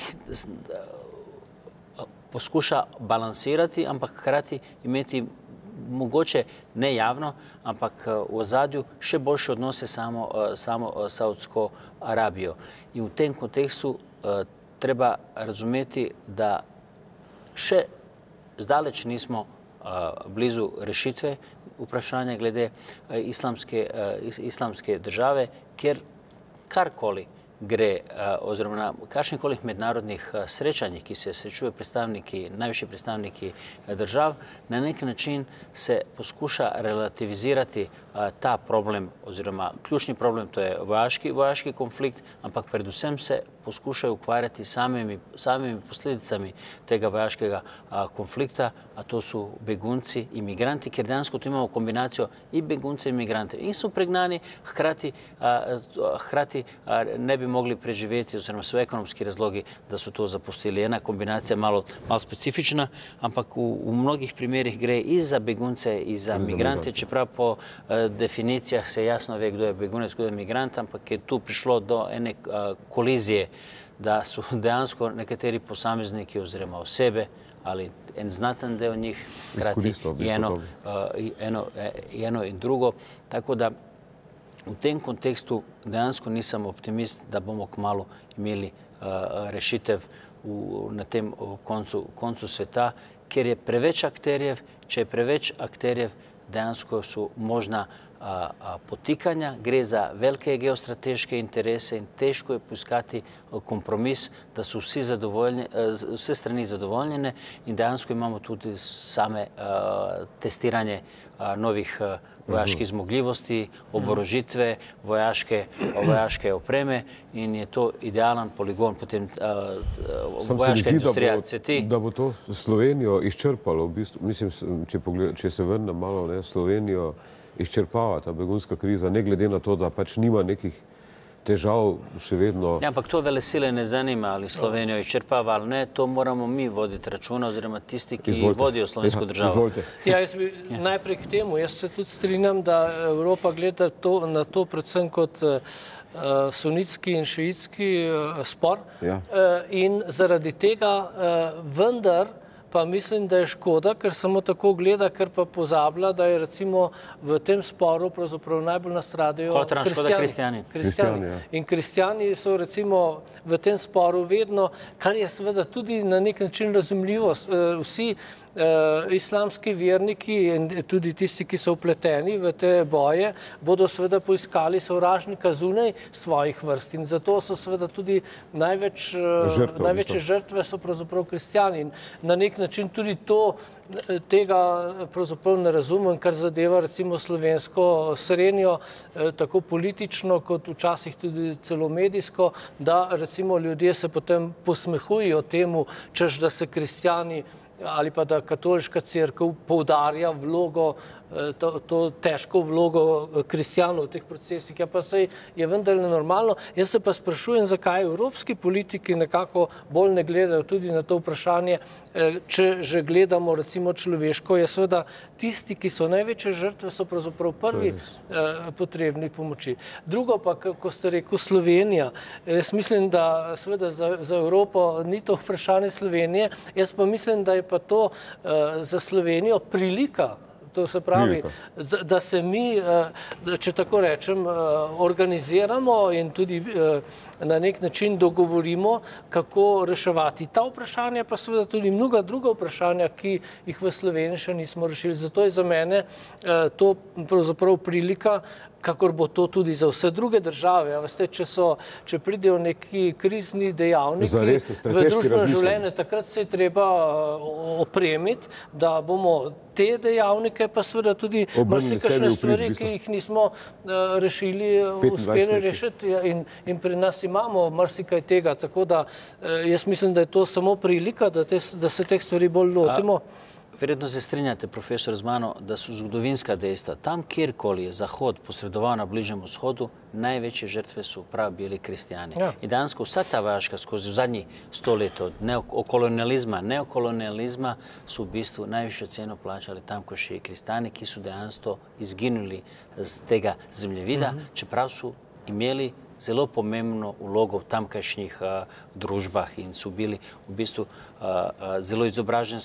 [SPEAKER 2] poskuša balansirati, ampak hkrati imeti mogoče ne javno, ampak v ozadju še boljše odnose samo Saudsko Arabijo. In v tem kontekstu treba razumeti, da še zdaleč nismo blizu rešitve vprašanja glede islamske države, kjer karkoli gre, oziroma na kakšnikoli mednarodnih srečanjih, ki se srečujejo najvišji predstavniki držav, na nek način se poskuša relativizirati ta problem, oziroma ključni problem, to je vojaški konflikt, ampak predvsem se poskušajo ukvarjati samimi posledicami tega vojaškega konflikta, a to su begunci, imigranti, ker dejansko tu imamo kombinacijo i begunce i imigrante. In su pregnani, hkrati ne bi mogli preživeti, oziroma su ekonomski razlogi da su to zapustili. Jedna kombinacija malo specifična, ampak u mnogih primjerih gre i za begunce i za migrante, čeprav po definicijah se jasno ve kdo je begunec, kdo je migrant, ampak je tu prišlo do ene kolizije, da su dejansko nekateri posamezniki oziroma osebe, ali en znatan del njih, hkrati i eno in drugo. Tako da v tem kontekstu dejansko nisem optimist, da bomo kmalu imeli rešitev na tem koncu sveta, ker je preveč akterjev. Če je preveč akterjev, dejansko su možna potikanja, gre za velike geostrateške interese in teško je poiskati kompromis, da su vse strani zadovoljene in dejansko imamo tudi same testiranje novih vojaških zmogljivosti, oborožitve, vojaške opreme in je to idealen poligon, potem vojaška industrija cveti.
[SPEAKER 1] Da bo to Slovenijo izčrpalo, v bistvu, mislim, če se vrnem malo, Slovenijo izčrpava ta begunska kriza, ne glede na to, da pač nima nekih težav še vedno.
[SPEAKER 2] Ja, ampak to velesile ne zanima, ali Slovenijo izčrpava ali ne, to moramo mi voditi računa, oziroma tisti, ki vodijo slovensko državo.
[SPEAKER 1] Izvolite.
[SPEAKER 3] Ja, jaz bi najprej k temu. Jaz se tudi strinjam, da Evropa gleda na to predvsem kot sunitski in šiitski spor. In zaradi tega vendar pa mislim, da je škoda, ker samo tako gleda, ker pa pozablja, da je recimo v tem sporu pravzaprav najbolj nastradajo kristjani. In kristjani so recimo v tem sporu vedno, kar je seveda tudi na nek način razumljivo, vsi islamski verniki in tudi tisti, ki so vpleteni v te boje, bodo seveda poiskali sovražnika zunaj svojih vrst in zato so seveda tudi največje žrtve so pravzaprav kristjani in na nek način tudi tega pravzaprav ne razumem, kar zadeva recimo slovensko srednjo, tako politično kot včasih tudi celo medijsko, da recimo ljudje se potem posmehujejo temu, češ da se kristjani ali pa da katoliška cerkev poudarja vlogo, to težko vlogo kristjanov v teh procesih. Ja, pa saj je vendarle normalno. Jaz se pa sprašujem, zakaj evropski politiki nekako bolj ne gledajo tudi na to vprašanje, če že gledamo recimo človeško, je seveda tisti, ki so največje žrtve, so pravzaprav prvi potrebni pomoči. Drugo pa, ko ste rekel Slovenija, jaz mislim, da seveda za Evropo ni to vprašanje Slovenije, jaz pa mislim, da je pa to za Slovenijo prilika. To se pravi, da se mi, če tako rečem, organiziramo in tudi na nek način dogovorimo, kako reševati ta vprašanja, pa seveda tudi mnoga druga vprašanja, ki jih v Sloveniji še nismo rešili. Zato je za mene to pravzaprav prilika, kakor bo to tudi za vse druge države. Veste, če pridejo neki krizni dejavniki v družbeno življenje, takrat se je treba opremiti, da bomo te dejavnike, pa seveda tudi marsikakšne stvari, ki jih nismo rešili, uspeli rešiti in pri nas imamo marsikaj tega, tako da jaz mislim, da je to samo prilika, da se teh stvari bolj lotimo.
[SPEAKER 2] Verjetno se strinjate, profesor, z mano, da so zgodovinska dejstva. Tam, kjerkoli je Zahod posredoval na Bližnjem vzhodu, največje žrtve so prav bili kristjani. In dejansko vsa ta vojaška skozi zadnjih 100 let od neokolonializma so v bistvu najvišjo ceno plačali tamkajšnji kristjani, ki so dejansko izginuli z tega zemljevida, čeprav so imeli zelo pomembno vlogo v tamkajšnjih družbah in so bili v bistvu zelo izobražen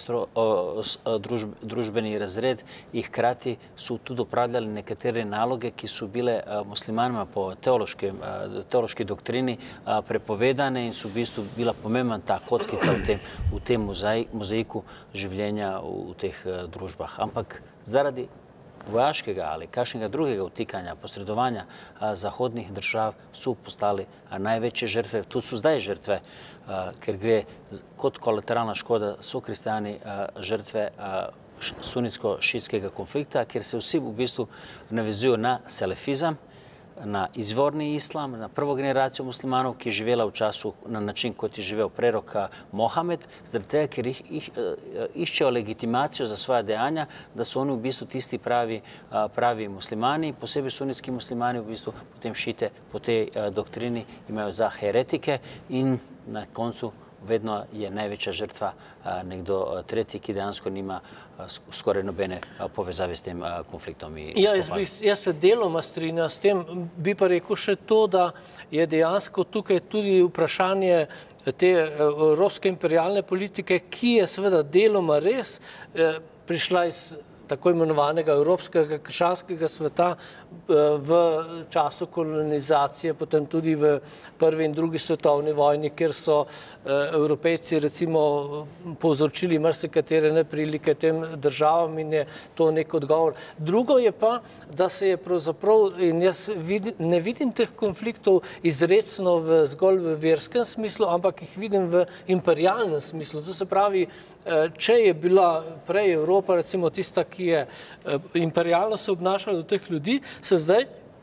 [SPEAKER 2] družbeni razred in hkrati so tudi opravljali nekatere naloge, ki so bile muslimanima po teološki doktrini prepovedane in so v bistvu bila pomembna ta kockica v tem mozaiku življenja v teh družbah. Ampak zaradi vojaškega ali kakšnega drugega vtikanja, posredovanja zahodnih držav so postali največje žrtve, tudi so zdaj žrtve, ker gre kot kolateralna škoda, so kristjani žrtve sunitsko-šiitskega konflikta, kjer se vsi v bistvu navezujo na salafizem, na izvorni islam, na prvo generacijo muslimanov, ki je živela v času na način, kot je živel prerok Mohamed, zaradi tega, ker iščejo legitimacijo za svoja dejanja, da so oni v bistvu tisti pravi muslimani, posebej sunitski muslimani v bistvu potem šite po tej doktrini imajo za heretike in na koncu vedno je največja žrtva nekdo tretji, ki dejansko nima skoraj nobene povezave s tem konfliktom.
[SPEAKER 3] Jaz se deloma strinjam s tem, bi pa rekel še to, da je dejansko tukaj tudi vprašanje te evropske imperialne politike, ki je seveda deloma res prišla iz tako imenovanega evropskega krščanskega sveta v času kolonizacije, potem tudi v prvi in drugi svetovni vojni, kjer so Evropejci recimo povzročili marsikatere neprilike tem državam in je to nek odgovor. Drugo je pa, da se je pravzaprav, in jaz ne vidim teh konfliktov izrecno zgolj v verskem smislu, ampak jih vidim v imperialnem smislu. To se pravi, če je bila prej Evropa recimo tista, ki je imperialno se obnašala do teh ljudi, se zdaj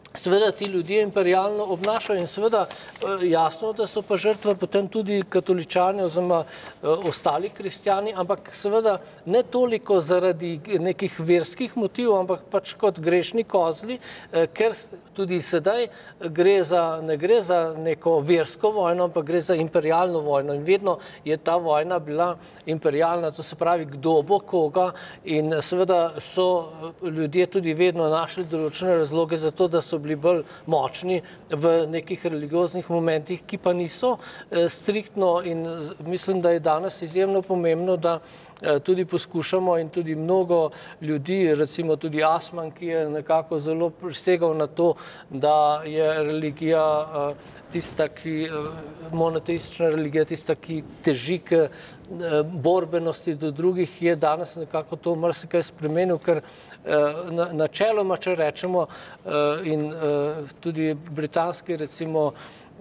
[SPEAKER 3] seveda ti ljudje imperialno obnašajo in seveda jasno, da so pa žrtve potem tudi katoličani oziroma ostali kristjani, ampak seveda ne toliko zaradi nekih verskih motivov, ampak pač kot grešni kozli, ker tudi sedaj ne gre za neko versko vojno, ampak gre za imperialno vojno in vedno je ta vojna bila imperialna, to se pravi, kdo bo koga in seveda so ljudje tudi vedno našli določene razloge za to, da so bili bolj močni v nekih religioznih momentih, ki pa niso striktno in mislim, da je danes izjemno pomembno, da tudi poskušamo in tudi mnogo ljudi, recimo tudi Asman, ki je nekako zelo prisegal na to, da je religija tista, monoteistična religija tista, ki teži k borbenosti do drugih, je danes nekako to marsikaj spremenil, ker načeloma, če rečemo, in tudi britanski, recimo,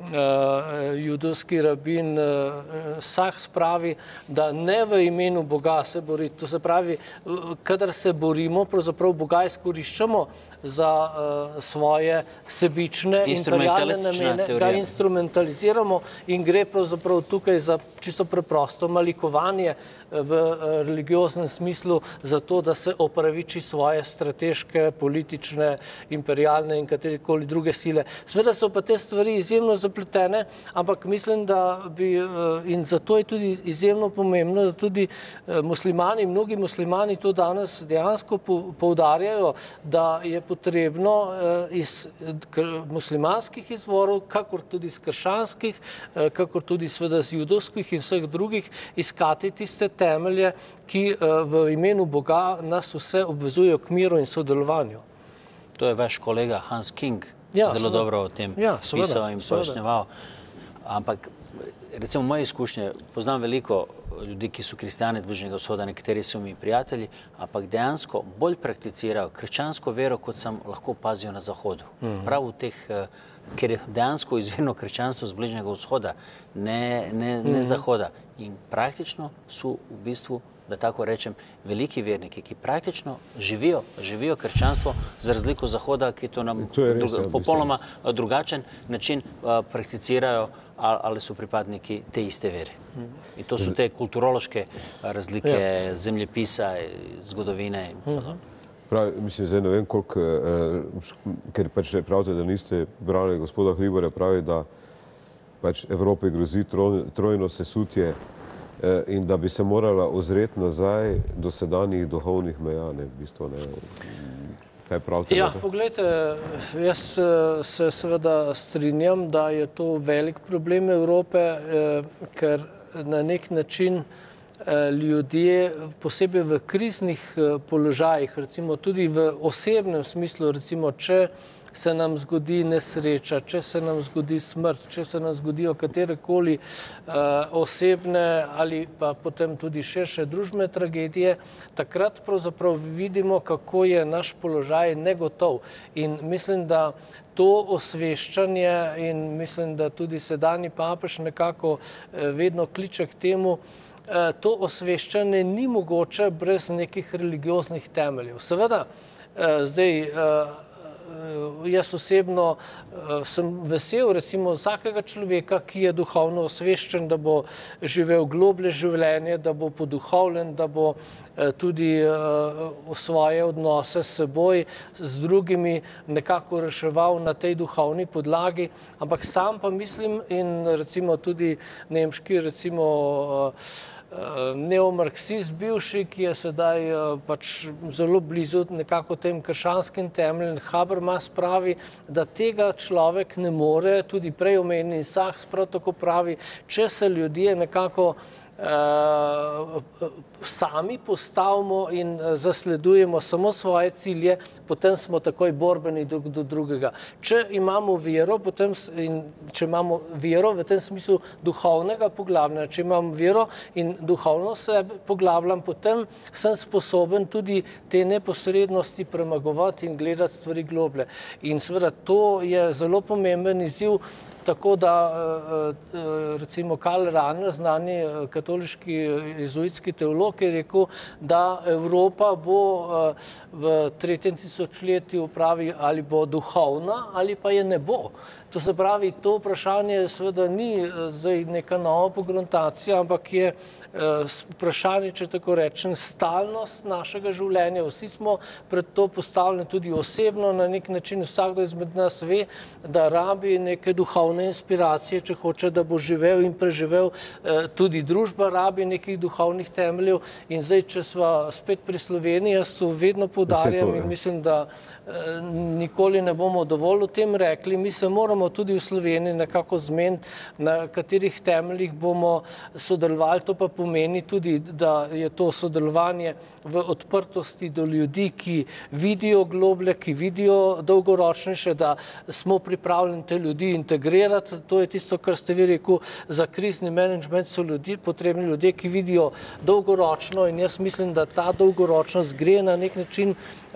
[SPEAKER 3] judovski rabin Sachs pravi, da ne v imenu Boga se boriti. To se pravi, kadar se borimo, pravzaprav Boga izkoriščamo za svoje sebične imperialne namene, ga instrumentaliziramo in gre pravzaprav tukaj za čisto preprosto malikovanje v religioznem smislu za to, da se opraviči svoje strateške, politične, imperialne in katerikoli druge sile. Seveda so pa te stvari izjemno zapletene, ampak mislim, da bi, in zato je tudi izjemno pomembno, da tudi muslimani, mnogi muslimani to danes dejansko poudarjajo, da je potrebno iz muslimanskih izvorov, kakor tudi iz krščanskih, kakor tudi seveda z judovskih in vseh drugih, iskati tiste temelje, ki v imenu Boga nas vse obvezujejo k miru in sodelovanju.
[SPEAKER 2] To je vaš kolega Hans King zelo dobro o tem pisal in pojasnjeval. Ampak recimo moje izkušnje, poznam veliko ljudi, ki so kristjani iz Bližnjega vzhoda, nekateri so mi prijatelji, ampak dejansko bolj prakticirajo krščansko vero, kot sam lahko opazijo na Zahodu. Prav v teh, ker je dejansko izvirno krščanstvo z Bližnjega vzhoda, ne Zahoda. In praktično so v bistvu, da tako rečem, veliki verniki, ki praktično živijo krščanstvo za razliko Zahoda, ki to nam popolnoma drugačen način prakticirajo ali so pripadniki te iste vere. In to so te kulturološke razlike zemljepisa, zgodovine in podobno.
[SPEAKER 1] Mislim, zdaj ne vem, koliko, ker pač pravite, da niste brali gospoda Hribarja, pravi, da pač Evropi grozi trojno sesutje in da bi se morala ozreti nazaj do sedanjih duhovnih meja, ne, v bistvu, ne. Kaj pravite?
[SPEAKER 3] Ja, poglejte, jaz se seveda strinjam, da je to velik problem Evrope, ker na nek način ljudje, posebej v kriznih položajih, recimo tudi v osebnem smislu, recimo, če se nam zgodi nesreča, če se nam zgodi smrt, če se nam zgodijo katerekoli osebne ali pa potem tudi širše družbene tragedije, takrat pravzaprav vidimo, kako je naš položaj negotov. In mislim, da to osveščanje in mislim, da tudi sedanji papež nekako vedno kliče k temu, to osveščanje ni mogoče brez nekih religioznih temeljev. Seveda, zdaj, jaz osebno sem vesel recimo vsakega človeka, ki je duhovno osveščen, da bo živel globlje življenje, da bo poduhovljen, da bo tudi svoje odnose s seboj, z drugimi nekako reševal na tej duhovni podlagi, ampak sam pa mislim in recimo tudi nemški recimo neomarksist bivši, ki je sedaj pač zelo blizu nekako tem krščanskim temeljem, Habermas pravi, da tega človek ne more, tudi prej omenjeni Sachs prav tako pravi, če se ljudje nekako sami postavimo in zasledujemo samo svoje cilje, potem smo takoj borbeni drug do drugega. Če imamo vero, potem, če imamo vero v tem smislu duhovnega poglabljanja, če imam vero in duhovno se poglabljam, potem sem sposoben tudi te neposrednosti premagovati in gledati stvari globlje. In seveda to je zelo pomemben izziv, tako da recimo Karl Rahner, znani katoliški jezuitski teolog, je rekel, da Evropa bo v 3. tisočletju pravi ali bo duhovna ali pa je ne bo. To se pravi, to vprašanje seveda ni zdaj neka nova pogruntacija, ampak je vprašanje, če tako rečem, stalnost našega življenja. Vsi smo pred to postavljeni tudi osebno, na nek način vsakdo izmed nas ve, da rabi neke duhovne inspiracije, če hoče, da bo živel in preživel. Tudi družba rabi nekih duhovnih temeljev in zdaj, če sva spet pri Sloveniji, jaz to vedno poudarjam in mislim, da nikoli ne bomo dovolj o tem rekli. Mi se moramo tudi v Sloveniji nekako zmeniti, na katerih temeljih bomo sodelovali. To pa pomeni tudi, da je to sodelovanje v odprtosti do ljudi, ki vidijo globlje, ki vidijo dolgoročnejše, da smo pripravljeni te ljudi integrirati. To je tisto, kar ste vi rekel, za krizni menedžment so potrebni ljudje, ki vidijo dolgoročno in jaz mislim, da ta dolgoročnost gre na nek način.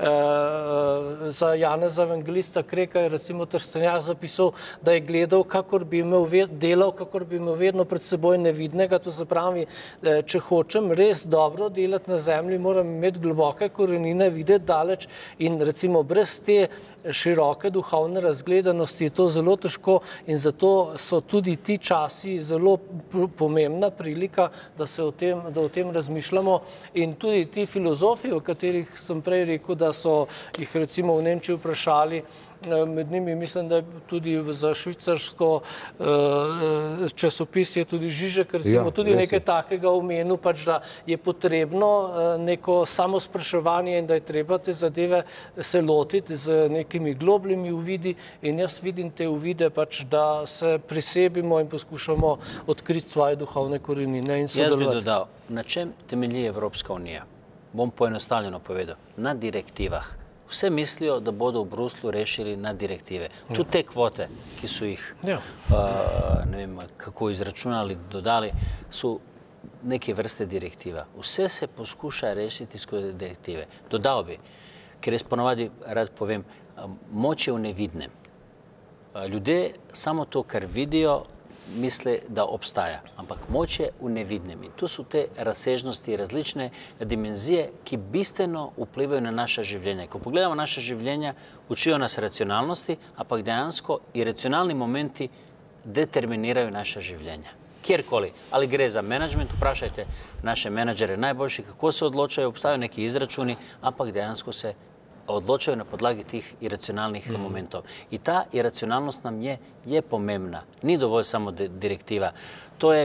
[SPEAKER 3] Za Janeza Evangelista Kreka je recimo Trstenjak zapisal, da je delal, kakor bi imel vedno pred seboj nevidnega. To se pravi, če hočem res dobro delati na zemlji, moram imeti globoke korenine, videti daleč in recimo brez te široke duhovne razgledanosti je to zelo težko in zato so tudi ti časi zelo pomembna prilika, da o tem razmišljamo in tudi ti filozofi, o katerih sem prej rekel, da so jih recimo v Nemčiji vprašali, med njimi mislim, da je tudi za švicarsko časopis je tudi Žižek, recimo tudi nekaj takega omenil, pač da je potrebno neko samospraševanje in da je treba te zadeve se lotiti z nekimi globljimi uvidi in jaz vidim te uvide pač, da se prisebimo in poskušamo odkriti svoje duhovne korenine in sodelovati.
[SPEAKER 2] Jaz bi dodal, na čem temelji Evropska unija? Bom poenostavljeno povedal, na direktivah. Vse mislijo, da bodo v Bruslu rešili na direktive. Tudi te kvote, ki so jih, ne vem, kako izračunali, dodali, so neke vrste direktiva. Vse se poskuša rešiti skozi direktive. Dodal bi, ker jaz ponovadi rad povem, moč je v nevidnem. Ljudje samo to, kar vidijo, misle, da obstaja, ampak moč je v nevidnem. In tu so te razsežnosti, različne dimenzije, ki bistveno vplivajo na naša življenja. Ko pogledamo naša življenja, učijo nas racionalnosti, ampak dejansko iracionalni momenti determinirajo naša življenja. Kjerkoli, ali gre za menedžment, vprašajte naše menedžere najboljši, kako se odločajo, obstajajo neki izračuni, ampak dejansko se odločajo na podlagi tih iracionalnih momentov. In ta iracionalnost nam je pomembna. Ni dovolj samo direktiva. To je,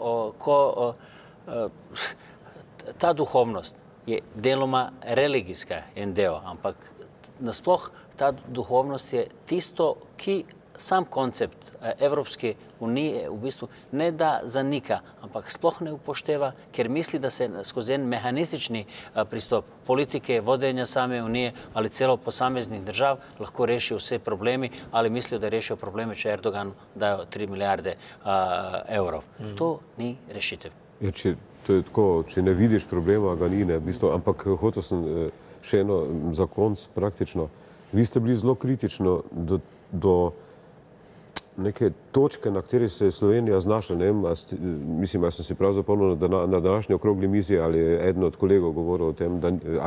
[SPEAKER 2] ta duhovnost je deloma religijska en del, ampak nasploh ta duhovnost je tisto, ki sam koncept Evropske unije v bistvu ne da zanika, ampak sploh ne upošteva, ker misli, da se skozi en mehanistični pristop politike, vodenja same unije ali celo posameznih držav lahko rešijo vse problemi ali mislijo, da rešijo probleme, če Erdogan dajo 3 milijarde evrov. To ni rešitev.
[SPEAKER 1] Ja, to je tako, če ne vidiš problema, ga ni, ne, v bistvu, ampak hotel sem še eno za konc praktično. Vi ste bili zelo kritično do neke točke, na kateri se je Slovenija znašla. Ne vem, mislim, da sem si prav zapomnil na današnji okrogli mizi, ali je eden od kolegov govoril o tem,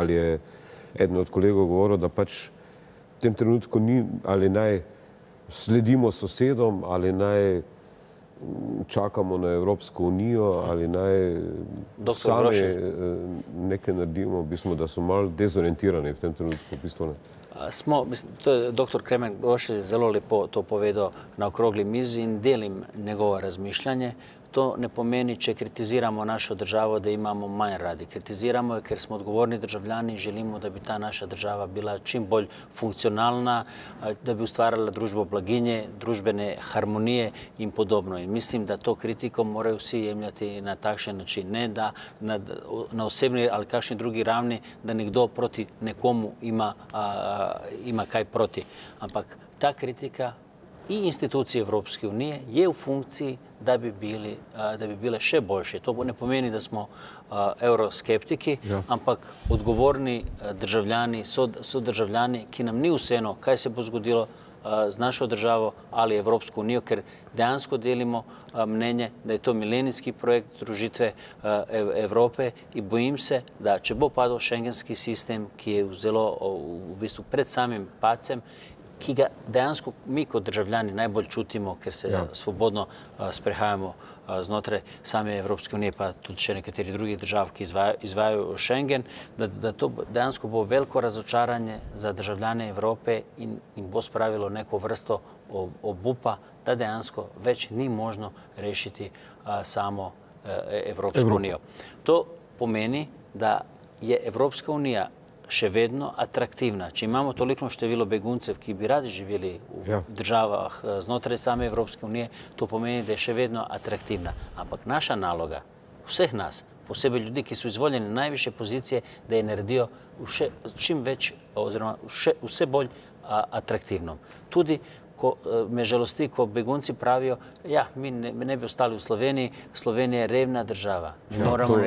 [SPEAKER 1] da pač v tem trenutku ni, ali naj sledimo sosedom, ali naj čakamo na Evropsko unijo, ali naj sami nekaj naredimo, v bistvu, da so malo dezorientirani v tem trenutku. V bistvu,
[SPEAKER 2] to je dr. Klemen Grošelj zelo lepo to povedal na okrogli mizi in delim njegovo razmišljanje. To ne pomeni, če kritiziramo našo državo, da imamo manj radi. Kritiziramo jo, ker smo odgovorni državljani in želimo, da bi ta naša država bila čim bolj funkcionalna, da bi ustvarjala družbo blaginje, družbene harmonije in podobno. In mislim, da to kritiko morajo vsi jemljati na takšen način. Ne da na osebni ali kakšni drugi ravni, da nekdo proti nekomu ima kaj proti. Ampak ta kritika i institucije Evropske unije je v funkciji da bi bile še boljše. To ne pomeni, da smo euroskeptiki, ampak odgovorni državljani, so državljani, ki nam ni vseeno, kaj se bo zgodilo z našo državo ali Evropsko unijo, ker dejansko delimo mnenje, da je to milenijski projekt združitve Evrope in bojim se, da če bo padel šengenski sistem, ki je v bistvu pred samim padcem, ki ga dejansko mi kot državljani najbolj čutimo, ker se svobodno sprehajamo znotraj same Evropske unije, pa tudi še nekateri drugih držav, ki izvajajo Schengen, da to dejansko bo veliko razočaranje za državljane Evrope in bo spravilo neko vrsto obupa, da dejansko več ni možno rešiti samo Evropsko unijo. To pomeni, da je Evropska unija še vedno atraktivna. Če imamo toliko število beguncev, ki bi radi živeli v državah znotraj same Evropske unije, to pomeni, da je še vedno atraktivna. Ampak naša naloga, vseh nas, posebej ljudi, ki so izvoljeni na najvišje pozicije, da je naredijo čim več oziroma vse bolj atraktivno. Tudi me žalosti, ko begunci pravijo, ja, mi ne bi ostali v Sloveniji, Slovenija je revna država. Mi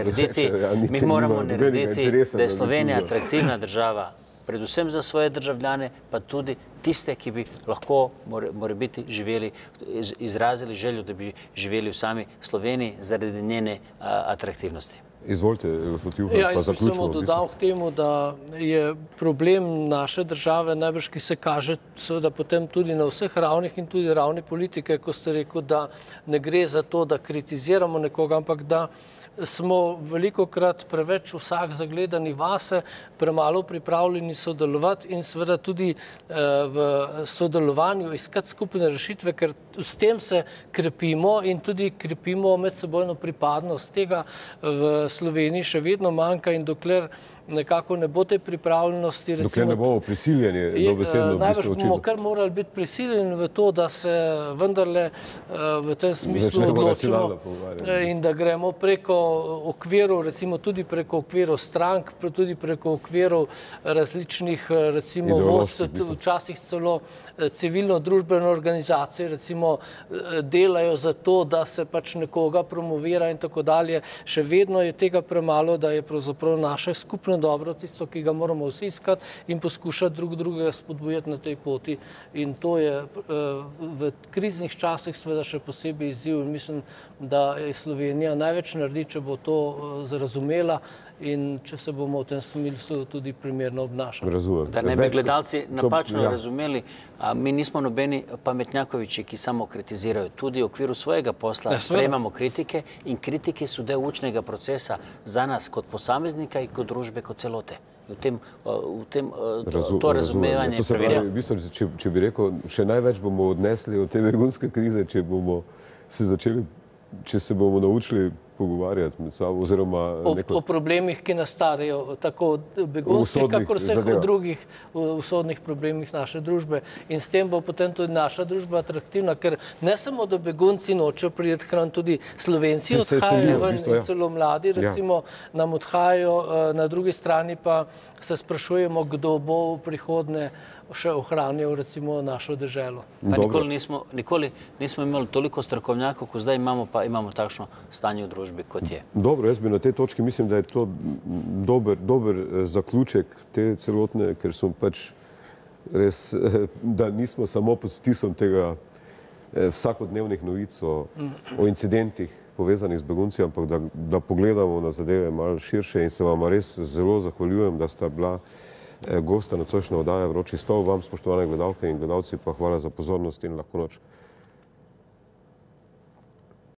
[SPEAKER 2] moramo narediti, da je Slovenija atraktivna država, predvsem za svoje državljane, pa tudi tiste, ki bi lahko morebiti izrazili željo, da bi živeli v sami Sloveniji zaradi njene atraktivnosti.
[SPEAKER 1] Izvolite, gospod Juhas, pa zaključimo.
[SPEAKER 3] Jaz bi samo dodal k temu, da je problem naše države najbrž, ki se kaže seveda potem tudi na vseh ravnih in tudi ravni politike, ko ste rekel, da ne gre za to, da kritiziramo nekoga, ampak da smo velikokrat preveč vsak zagledani vase, premalo pripravljeni sodelovati in seveda tudi v sodelovanju iskati skupne rešitve, ker s tem se krepimo in tudi krepimo medsebojno pripadnost. Tega v Sloveniji še vedno manjka in dokler nekako ne bo te pripravljenosti.
[SPEAKER 1] Dokler ne bomo prisiljeni dobesedno
[SPEAKER 3] najbrž bomo kar morali biti prisiljeni v to, da se vendarle v tem smislu odločimo in da gremo preko okvirov, recimo tudi preko okvirov strank, tudi preko okvirov različnih, recimo včasih celo civilno-družbene organizacije, recimo delajo za to, da se pač nekoga promovira in tako dalje. Še vedno je tega premalo, da je pravzaprav naše skupno dobro tisto, ki ga moramo vsi iskati in poskušati drugega spodbujati na tej poti. In to je v kriznih časih seveda še posebej izziv in mislim, da je Slovenija največ naredi, če bo to razumela in če se bomo v tem smislu tudi primerno obnašali.
[SPEAKER 2] Da ne bi gledalci napačno razumeli, mi nismo nobeni pametnjakoviči, ki samo kritizirajo. Tudi v okviru svojega posla sprejemamo kritike in kritike so del učnega procesa za nas kot posameznika in kot družbe kot celote. To razumevanje preverjamo.
[SPEAKER 1] V bistvu, če bi rekel, še največ bomo odnesli od te begunske krize, če se bomo naučili pogovarjati med sabo oziroma
[SPEAKER 3] o problemih, ki nastanejo tako begunskih, kakor vseh drugih usodnih problemih naše družbe. In s tem bo potem tudi naša družba atraktivna, ker ne samo, da begunci nočejo priti k nam, tudi Slovenci odhajajo ven in celo mladi, recimo, nam odhajajo, na drugi strani pa se sprašujemo, kdo bo v prihodnje še ohranjal recimo našo deželo.
[SPEAKER 2] Nikoli nismo imeli toliko strokovnjakov, ko zdaj imamo takšno stanje v družbi, kot je.
[SPEAKER 1] Dobro, jaz bi na tej točki mislim, da je to dober zaključek te celotne, ker smo pač res, da nismo samo pod vtisom tega vsakodnevnih novic o incidentih povezanih z begunci, ampak da pogledamo na zadeve malo širše in se vam res zelo zahvaljujem, da sta bila gosta nocojšnje oddaje Vroči stol. Vam, spoštovane gledalke in gledalci, pa hvala za pozornost in lahko noč.